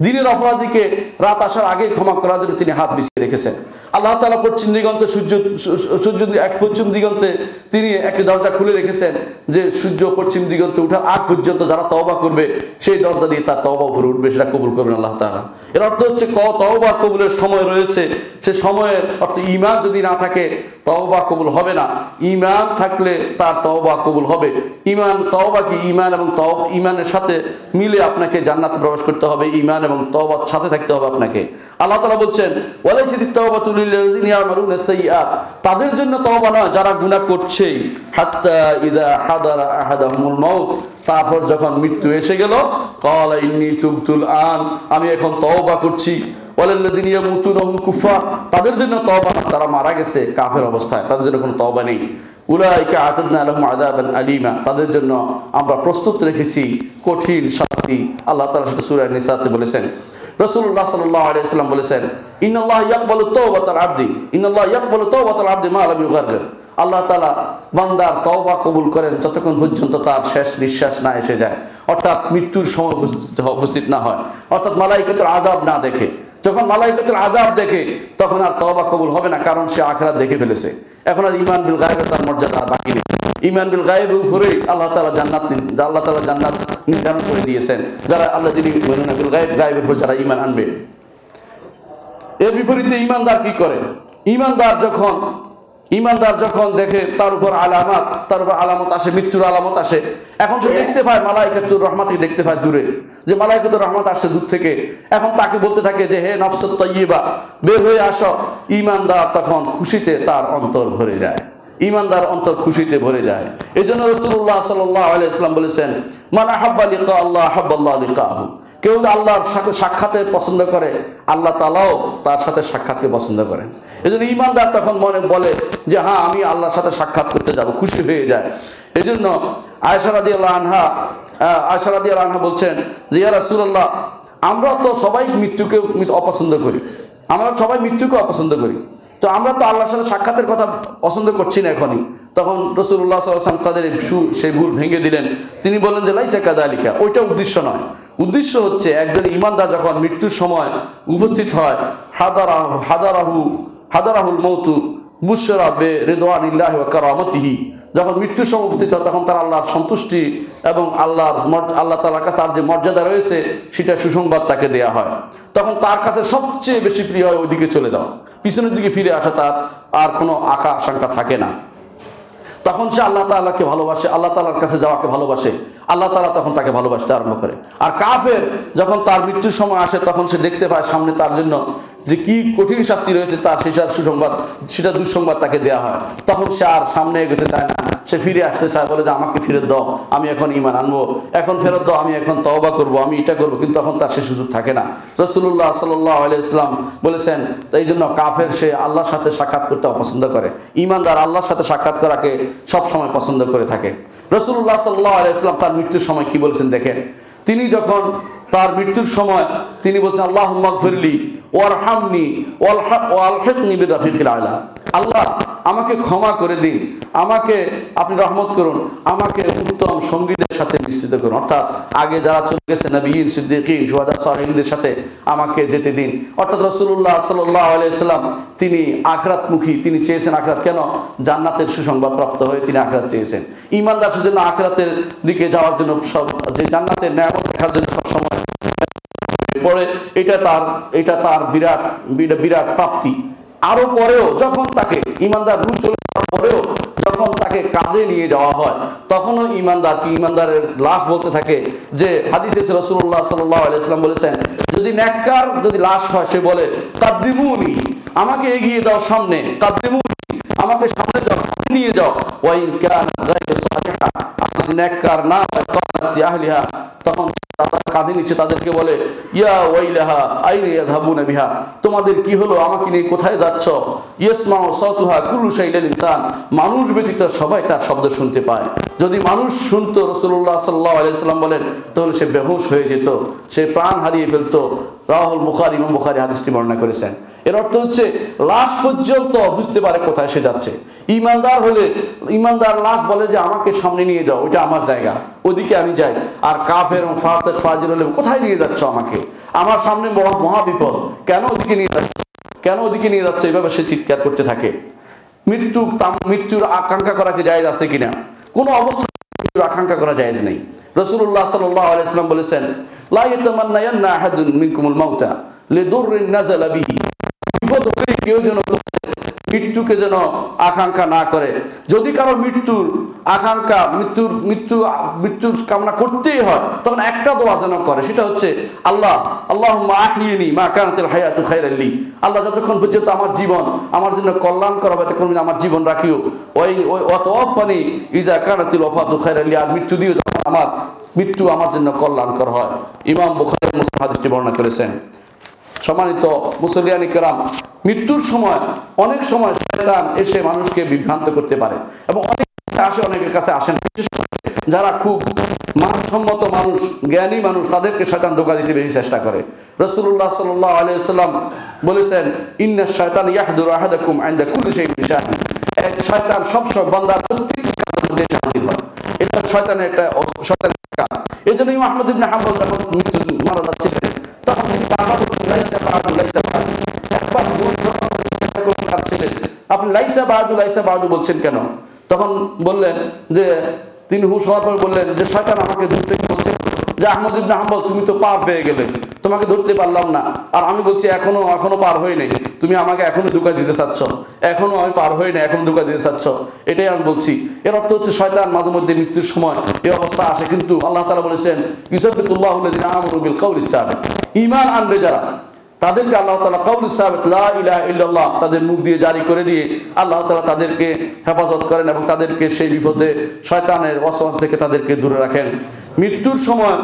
দিনের অপরাধীকে রাত আসার আগে ক্ষমা করার জন্য তিনি হাত বিছিয়ে রেখেছেন। আল্লাহ তাআলা পশ্চিম দিগন্তে সূর্য সূর্য এক পশ্চিম দিগন্তে তিনি একটি দরজা খুলে রেখেছেন যে সূর্য পশ্চিম দিগন্তে ওঠার আগ পর্যন্ত যারা তওবা করবে সেই দরজা দিয়ে তার তওবা উপরে উঠবে, সেটা কবুল করবেন আল্লাহ তাআলা। এর অর্থ হচ্ছে তওবা কবুলের সময় রয়েছে, সে সময়ের অর্থ ঈমান যদি না থাকে তওবা কবুল হবে না, ঈমান থাকলে তার তওবা কবুল হবে। ঈমান তওবা কি ঈমান এবং তওবা ঈমানের সাথে মিলে আপনাকে জান্নাতে প্রবেশ করতে হবে, ঈমান এবং তওবার সাথে থাকতে হবে আপনাকে। আল্লাহ তাআলা বলছেন ওয়ালাইসাতিত তাওবাতু লিল্লাযিনা ইয়ামালুনা সাইয়্যাত, তাদের জন্য তওবা নয় যারা গুনাহ করছে, হাত্তা ইযা হাদারা আহাদাহুমুল মাউত, তারপর যখন মৃত্যু এসে গেল, ক্বালা ইন্নী তুবতুল আন, আমি এখন তওবা করছি। ওয়ালাল্লাযিনা ইয়ামুতুনা হুম কুফার, তাদের জন্য তওবা না, তারা মারা গেছে কাফের অবস্থায়, তাদের জন্য কোনো তওবা নেই। উলাইকা আতাদনা লাহুম আযাবান আলীমা, তাদের জন্য আমরা প্রস্তুত রেখেছি কঠিন শাস্তি। আল্লাহ তাআলা সেটা সূরা নিসাতে বলেছেন। রাসূলুল্লাহ সাল্লাল্লাহু আলাইহি ওয়াসাল্লাম বলেছেন ইন্নাল্লাহা ইয়াকবালু তাওবাতাল আবদি ইন্নাল্লাহা ইয়াকবালু তাওবাতাল আবদি মা লাম ইউগাররির, আল্লাহ তাআলা বান্দার তওবা কবুল করেন যতক্ষণ পর্যন্ত তার শেষ নিঃশ্বাস না এসে যায়, অর্থাৎ মৃত্যুর সময় উপস্থিত না হয়, অর্থাৎ মালাইকাতুল আযাব না দেখে। যখন মালাইকাতুল আযাব দেখে তখন আর তওবা কবুল হবে না, কারণ সে আখিরাত দেখে ফেলেছে। এখন আর ঈমান বিল গায়বের তার মর্যাদা আর বাকি নেই। ঈমান বিল গায়বের উপরেই আল্লাহ তাআলা জান্নাত আল্লাহ তাআলা জান্নাত নির্ধারণ করে দিয়েছেন যারা আল্লাযিনা ইউমিনুনা বিল গায়ব, গায়বের উপর যারা ঈমান আনবে। এর বিপরীতে ঈমানদার কি করে? ঈমানদার যখন ঈমানদার যখন দেখে তার উপর আলামত তার উপর আলামত আসে, মৃত্যুর আলামত আসে, এখন সে দেখতে পায় মালাইকাতুর রহমতকে দেখতে পায় দূরে, যে মালাইকাতুর রহমত আসছে দূর থেকে। এখন তাকে বলতে থাকে যে হে নফসুত তাইয়্যিবা, বের হয়ে আসো। ঈমানদার তখন খুশিতে তার অন্তর ভরে যায়, ঈমানদার অন্তর খুশিতে ভরে যায়। এই জন্য রাসূলুল্লাহ সাল্লাল্লাহু আলাইহি ওয়াসাল্লাম বলেছেন মান আহাব্বা লিকা আল্লাহ আহাব্বাল্লাহু লিকাহু, কেউ আল্লাহর সাথে সাক্ষাতে পছন্দ করে আল্লাহ তাআলাও তার সাথে সাক্ষাৎকে পছন্দ করেন। এই জন্য ঈমানদার তখন মনে বলে যে হ্যাঁ আমি আল্লাহর সাথে সাক্ষাৎ করতে যাব, খুশি হয়ে যায়। এই জন্য আয়েশা রাদিয়াল্লাহু আনহা আয়েশা রাদিয়াল্লাহু আনহা বলছেন যে ইয়া রাসূলুল্লাহ, আমরা তো সবাই মৃত্যুকে অপছন্দ করি, আমরা সবাই মৃত্যুকে অপছন্দ করি, তো আমরা তো আল্লাহর সাথে সাক্ষাতের কথা পছন্দ করছি না এখনই। তখন রাসূলুল্লাহ সাল্লাল্লাহু আলাইহি ওয়াসাল্লাম তাদের সেই ভুল ভেঙে দিলেন। তিনি বললেন যে লাইসা কাযালিকা, ওইটা উদ্দেশ্য নয়। উদ্দেশ্য হচ্ছে একজন ঈমানদার যখন মৃত্যুর সময় উপস্থিত হয়, হাদারা হাদারাহু হাদারাহুল মাউতু বুশরা বে রিদওয়ানিল্লাহি ওয়া কারামাতিহি, যখন মৃত্যুর সময় উপস্থিত হয় তখন তার আল্লাহর সন্তুষ্টি এবং আল্লাহর আল্লাহ তাআলার কাছে তার যে মর্যাদা রয়েছে সেটা সুসংবাদ তাকে দেয়া হয়। তখন তার কাছে সবচেয়ে বেশি প্রিয় হয় ওইদিকে চলে যাওয়া, পিছনের দিকে ফিরে আসা তার আর কোনো আশা আশঙ্কা থাকে না। তখন সে আল্লাহ তাআলাকে ভালোবাসে, আল্লাহ তাআলার কাছে যাওয়াকে ভালোবাসে, আল্লাহ তাআলা তখন তাকে ভালোবাসতে আরম্ভ করে। আর কাফের যখন তার মৃত্যুর সময় আসে তখন সে দেখতে পায় সামনে তার জন্য যে কি কঠিন শাস্তি রয়েছে, তার সেটার সুসংবাদ সেটা দুঃসংবাদ তাকে দেওয়া হয়। তখন সে আর সামনে এগোতে চায় না, সে ফিরে আসতে চায়, বলে যে আমাকে ফেরত দাও, আমি এখন ঈমান আনবো, এখন ফেরত দাও, আমি এখন তওবা করবো, আমি এটা করবো। কিন্তু তখন তার সে সুযোগ থাকে না। রাসূলুল্লাহ সাল্লাল্লাহু আলাইহি ওয়াসাল্লাম বলেছেন এই জন্য কাফের সে আল্লাহর সাথে সাক্ষাৎ করতে অপছন্দ করে, ঈমানদার আল্লাহর সাথে সাক্ষাৎ করাকে সব সময় পছন্দ করে থাকে। রাসূলুল্লাহ সাল্লাল্লাহু আলাইহি ওয়াসাল্লাম তার মৃত্যুর সময় কি বলেছেন দেখেন। তিনি যখন তার মৃত্যুর সময় তিনি বলছেন আল্লাহুম্মা গফিরলি ওয়ারহামনি ওয়ালহিকনি বিরাফিকিল আলা, আল্লাহ আমাকে ক্ষমা করে দিন, আমাকে আপনি রহমত করুন, আমাকে উত্তম সঙ্গীদের সাথে মিশ্রিত করুন, অর্থাৎ আগে যারা চলে গেছে নবীন সিদ্দিকিন শুহাদা সালিহিনদের সাথে আমাকে যেতে দিন। অর্থাৎ রাসূলুল্লাহ সাল্লাল্লাহু আলাইহি ওয়াসাল্লাম তিনি আখিরাতমুখী, তিনি চেয়েছেন আখিরাত, কেন জান্নাতের সুসংবাদ প্রাপ্ত হয়ে তিনি আখিরাত চেয়েছেন। ঈমানদার সেজন্য আখিরাতের দিকে যাওয়ার জন্য সব যে জান্নাতের নেয়ামত দেখার জন্য সবসময় পড়ে, এটা তার এটা তার বিরাট বিরাট প্রাপ্তি। আরো পরেও যখন তাকে ঈমানদার রূহ চলে যাওয়ার পরেও যখন তাকে কাঁধে নিয়ে যাওয়া হয় তখনও ঈমানদার কি ঈমানদারের লাশ বলতে থাকে যে হাদিসে রাসূলুল্লাহ সাল্লাল্লাহু আলাইহি ওয়াসাল্লাম বলেছেন যদি নেককার যদি লাশ হয় সে বলে কাদ্দিমুনি, আমাকে এগিয়ে দাও সামনে, কাদ্দিমুনি আমাকে সামনে যাও, সামনে নিয়ে যাও। ওয়া ইন কানা গায়রু সালিহা, যদি নেককার না হয় আহলিহা, তখন কাঁধে নিচে তাদেরকে বলে ইয়া ওয়াইলাহা আইনা ইয়াযহাবুনা বিহা, তোমাদের কি হলো, আমাকে নিয়ে কোথায় যাচ্ছ। ইয়াসমাউ সাওতুহা কুল্লু শাইইন ইনসান, মানুষ ব্যতীত সবাই তার শব্দ শুনতে পায়। যদি মানুষ শুনতো, রাসূলুল্লাহ সাল্লাল্লাহু আলাইহি ওয়াসাল্লাম বলেন, তাহলে সে বেহুশ হয়ে যেত, সে প্রাণ হারিয়ে ফেলতো। রাওয়াহুল বুখারী, ইমাম বুখারী হাদিসটি বর্ণনা করেছেন। এর অর্থ হচ্ছে লাশ পর্যন্ত বুঝতে পারে কোথায় সে যাচ্ছে। ইমানদার হলে ইমানদার লাশ বলে যে আমাকে সামনে নিয়ে যাও, ওইটা আমার জায়গা, ওদিকে আমি যাই। আর কাফের এবং ফাসিক ফাজির হলে কোথায় নিয়ে যাচ্ছ আমাকে, আমার সামনে মহা মহাবিপদ, কেন ওদিকে নিয়ে যাচ্ছ, কেন ওদিকে নিয়ে যাচ্ছ, এইভাবে সে চিৎকার করতে থাকে। মৃত্যু মৃত্যুর আকাঙ্ক্ষা করা কি জায়েজ আছে কিনা? কোনো অবস্থা মৃত্যুর আকাঙ্ক্ষা করা জায়েজ নেই। রাসূলুল্লাহ সাল্লাল্লাহু আলাইহি ওয়াসাল্লাম বলেছেন, লা ইয়াতামান্নায়ান্না আহাদুন মিনকুমুল মাউতা লিদুররিন নাযালা বিহি, বিপদ হলে কেউ যেন মৃত্যুকে যেন আকাঙ্ক্ষা না করে। যদি কারো মৃত্যুর আকাঙ্ক্ষা মৃত্যুর মৃত্যু মৃত্যুর কামনা করতেই হয়, তখন একটা দোয়া যেন করে, সেটা হচ্ছে আল্লাহ আল্লাহুম্মা আহিয়িনি মা কানাতিল হায়াতু খায়রাল লি, আল্লাহ যতক্ষণ পর্যন্ত আমার জীবন আমার জন্য কল্যাণকর হবে ততক্ষণ আমার জীবন রাখিও। ওই ওয়াতাওয়াফানি ইজা কানাতিল ওয়াফাতু খায়রাল লি, আর মৃত্যু দিও যখন আমার মৃত্যু আমার জন্য কল্যাণকর হয়। ইমাম বুখারী মুসলিম হাদিসটি বর্ণনা করেছেন। সম্মানিত মুসলিয়ানি কেরাম, মৃত্যুর সময় অনেক সময় শয়তান এসে মানুষকে বিভ্রান্ত করতে পারে এবং অনেক আসে, অনেকের কাছে আসেন, যারা খুব মানসম্মত মানুষ, জ্ঞানী মানুষ, তাদেরকে শয়তান ধোঁকা দিতে বেশি চেষ্টা করে। রাসূলুল্লাহ সাল্লাল্লাহু আলাইহি ওয়াসাল্লাম বলেছেন, ইন্নাশ শায়তান ইয়াহদুরু আহাদাকুম ইনদা কুল্লি শাইইন বিশাহিদ, এক শয়তান সবসময় বান্দার প্রত্যেকটি কাজের মধ্যে হাজির হয়। এটা শয়তানের একটা শয়তানের কাজ। এজন্য ইমাম আহমদ ইবনে হাম্বল যখন মৃত্যু মারা যাচ্ছিলেন, তখন তিনি বারবার বলছেন লাইসা বাদু লাইসা বাদু, একবার ছিলেন, আপনি লাইসা বাদু লাইসা বাদু বলছেন কেন? তখন বললেন যে, তিনি হুশ হওয়ার পর বললেন যে শয়তান আমাকে ধরতে বলছে যে আহমদ ইবনে হাম্বল তুমি তো পার পেয়ে গেলে, তোমাকে ধরতে পারলাম না, আর আমি বলছি এখনো এখনো পার হই নাই, তুমি আমাকে এখনো ধোঁকা দিতে চাচ্ছ, এখনো আমি পার হই না, এখনো ধোঁকা দিতে চাচ্ছ, এটাই আমি বলছি। এর অর্থ হচ্ছে শয়তান মাঝে মধ্যে মৃত্যুর সময় এই অবস্থা আসে, কিন্তু আল্লাহ তাআলা বলেছেন ইউসাব্বিতুল্লাহু আল্লাযিনা আমানু বিল কাউলিস সাবিত, ঈমান আনবে যারা তাদেরকে আল্লাহ তাআলা কাউলুস সাবিত লা ইলাহা ইল্লাল্লাহ তাদের মুখ দিয়ে জারি করে দিয়ে আল্লাহ তাআলা তাদেরকে হেফাজত করেন এবং তাদেরকে সেই বিপদে শয়তানের ওয়াসওয়াস থেকে তাদেরকে দূরে রাখেন। মৃত্যুর সময়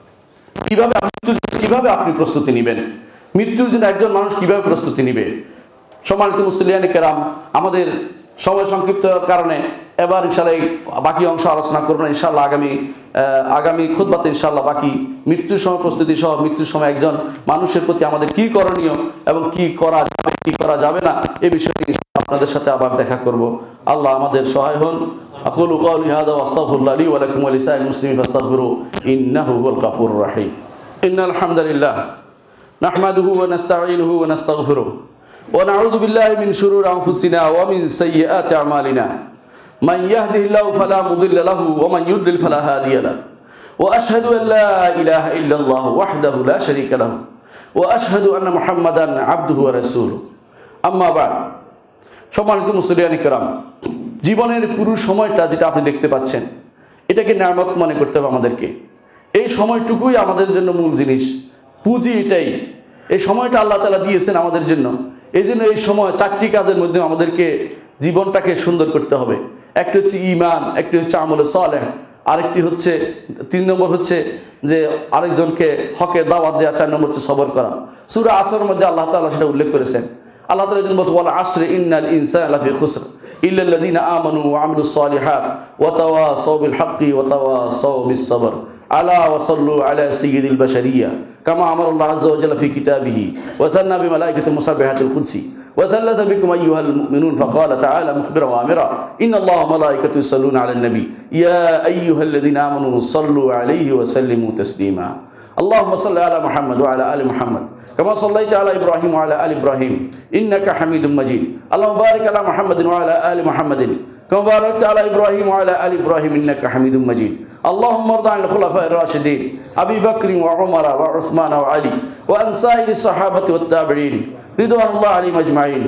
কিভাবে কিভাবে আপনি প্রস্তুতি নেবেন, মৃত্যুর জন্য একজন মানুষ কিভাবে প্রস্তুতি নেবে? সম্মানিত মুসলিয়ানি কেরাম, আমাদের সময় সংক্ষিপ্ত কারণে এবার ইনশাআল্লাহ বাকি অংশ আলোচনা করব না। ইনশাআল্লাহ আগামী আগামী খুতবাতে ইনশাআল্লাহ বাকি মৃত্যুর সময় প্রস্তুতি সহ মৃত্যুর সময় একজন মানুষের প্রতি আমাদের কি করণীয় এবং কি করা যাবে কি করা যাবে না এই বিষয়ে আপনাদের সাথে আবার দেখা করব। আল্লাহ আমাদের সহায় হন। আকুলু কাউলি হাযা ওয়া আস্তাগফিরুল্লাহ লি ওয়া লাকুম ওয়া লিসাইরিল মুসলিমিন ফাস্তাগফিরু ইন্নাহু হুয়াল গাফুরুর রাহিম। ইন্নাল হামদালিল্লাহ নাহমাদুহু ওয়া নাস্তাঈনুহু ওয়া নাস্তাগফিরুহু ওয়া নাউযু বিল্লাহি মিন শুরুরি আনফুসিনা ওয়া মিন সাইয়্যাতি আমালিনা মান ইয়াহদিহিল্লাহু ফালা মুদিল্লা লাহু ওয়া মান ইউদ্লিল ফালা হাদিয়া লাহু ওয়া আশহাদু আল লা ইলাহা ইল্লাল্লাহ ওয়াহদাহু লা শারীকা লাহু ওয়া আশহাদু আন্না মুহাম্মাদান আবদুহু ওয়া রাসূলুহু। আম্মা বা'দ। সম্মানিত মুসলিয়ানি কেরাম, জীবনের পুরো সময়টা যেটা আপনি দেখতে পাচ্ছেন এটাকে নিয়ামত মনে করতে হবে আমাদেরকে। এই সময়টুকুই আমাদের জন্য মূল জিনিস, পুঁজি এটাই। এই সময়টা আল্লাহ তাআলা দিয়েছেন আমাদের জন্য, এই জন্য এই সময় চারটি কাজের মধ্যে আমাদেরকে জীবনটাকে সুন্দর করতে হবে। একটি হচ্ছে ঈমান, একটি হচ্ছে আমলে সালেহ, আরেকটি হচ্ছে তিন নম্বর হচ্ছে যে আরেকজনকে হকের দাওয়াত দেওয়া, চার নম্বর হচ্ছে সবর করা। সূরা আসরের মধ্যে আল্লাহ তাআলা সেটা উল্লেখ করেছেন। আল্লাহ তাআলা যেন বলতে ওয়াল আসরি ইন্নাল ইনসানা লাফি খুসর ইল্লাল্লাযিনা আমানু ওয়া আমিলুস সালিহাত ওয়া তাওয়াসাউ বিল হাক্কি ওয়া তাওয়াসাউ বিস sabr আলা ওয়া সাল্লু আলা সাইয়্যিদিল বাশারিয়্যা কামা আমারাল্লাহু আযজা ওয়া জাল্লা ফি কিতাবিহি ওয়া থান্না বিমালাইকাতিল মুসাব্বিহাতিল কুদসি وثلث بكم أيها المؤمنون فقال تعالى مخبرا وآمرا إن الله وملائكته يصلون على النبي يا أيها الذين آمنوا صلوا عليه وسلموا تسليما اللهم صل على محمد وعلى آل محمد كما صليت على إبراهيم وعلى آل إبراهيم إنك حميد مجيد اللهم بارك على محمد وعلى آل محمد كما باركت على إبراهيم وعلى آل إبراهيم إنك حميد مجيد اللهم ارض عن الخلفاء الراشدين أبي بكر وعمر وعثمان وعلي وعن سائر الصحابة والتابعين رضوان الله عليهم أجمعين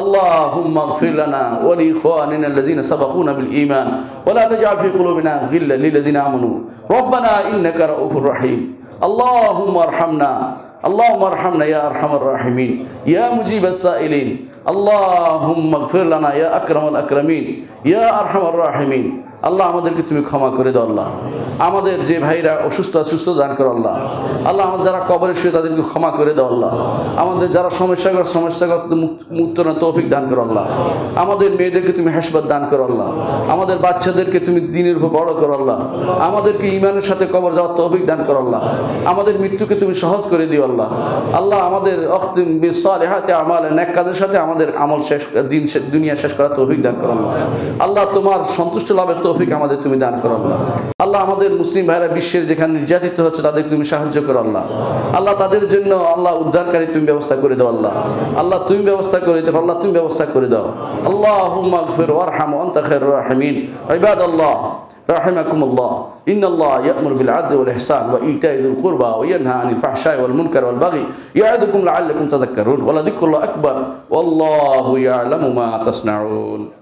اللهم اغفر لنا ولإخواننا الذين سبقونا بالإيمان ولا تجعل في قلوبنا غلا للذين آمنوا ربنا إنك رؤوف رحيم اللهم ارحمنا اللهم ارحمنا يا أرحم الراحمين يا مجيب السائلين اللهم اغفر لنا يا أكرم الأكرمين يا أرحم الراحمين আল্লাহ আমাদেরকে তুমি ক্ষমা করে দাও আল্লাহ। আমাদের যে ভাইরা অসুস্থ সুস্থ দান করো আল্লাহ। আল্লাহ আমাদের যারা কবরে শুয়ে তাদেরকে ক্ষমা করে দাও আল্লাহ। আমাদের যারা সমস্যাগ্রস্ত সমস্যাগ্রস্ত মুক্ত না তৌফিক দান করো আল্লাহ। আমাদের মেয়েদেরকে তুমি হাসপাত দান করো আল্লাহ। আমাদের বাচ্চাদেরকে তুমি দ্বীনের উপর বড় করো আল্লাহ। আমাদেরকে ঈমানের সাথে কবর যাওয়ার তৌফিক দান করো আল্লাহ। আমাদের মৃত্যুকে তুমি সহজ করে দিও আল্লাহ। আল্লাহ আমাদের অখতিম বিসসালিহাতি আমাল নেক কাজের সাথে আমাদের আমল শেষ দিন দুনিয়া শেষ করার তৌফিক দান করো আল্লাহ। আল্লাহ তোমার সন্তুষ্ট লাভের তৌফিক আমাদের তুমি দান করো আল্লাহ। আল্লাহ আমাদের মুসলিম ভাইরা বিশ্বের যেখানে নির্যাতিত হচ্ছে তাদের তুমি সাহায্য করো আল্লাহ। আল্লাহ তাদের জন্য আল্লাহ উদ্ধারকারী তুমি ব্যবস্থা করে দাও আল্লাহ। আল্লাহ তুমি ব্যবস্থা করে দাও আল্লাহ তুমি ব্যবস্থা করে দাও। আল্লাহুম্মা আগফির ওয়ারহাম ওয়া আনতা খায়রুর রাহিমিন। ইবাদাল্লাহ رحمكم الله إن الله يأمر بالعدل والإحسان وإيتاء ذي القربى وينهى عن الفحشاء والمنكر والبغي يعظكم لعلكم تذكرون ولذكر الله أكبر والله يعلم ما تصنعون.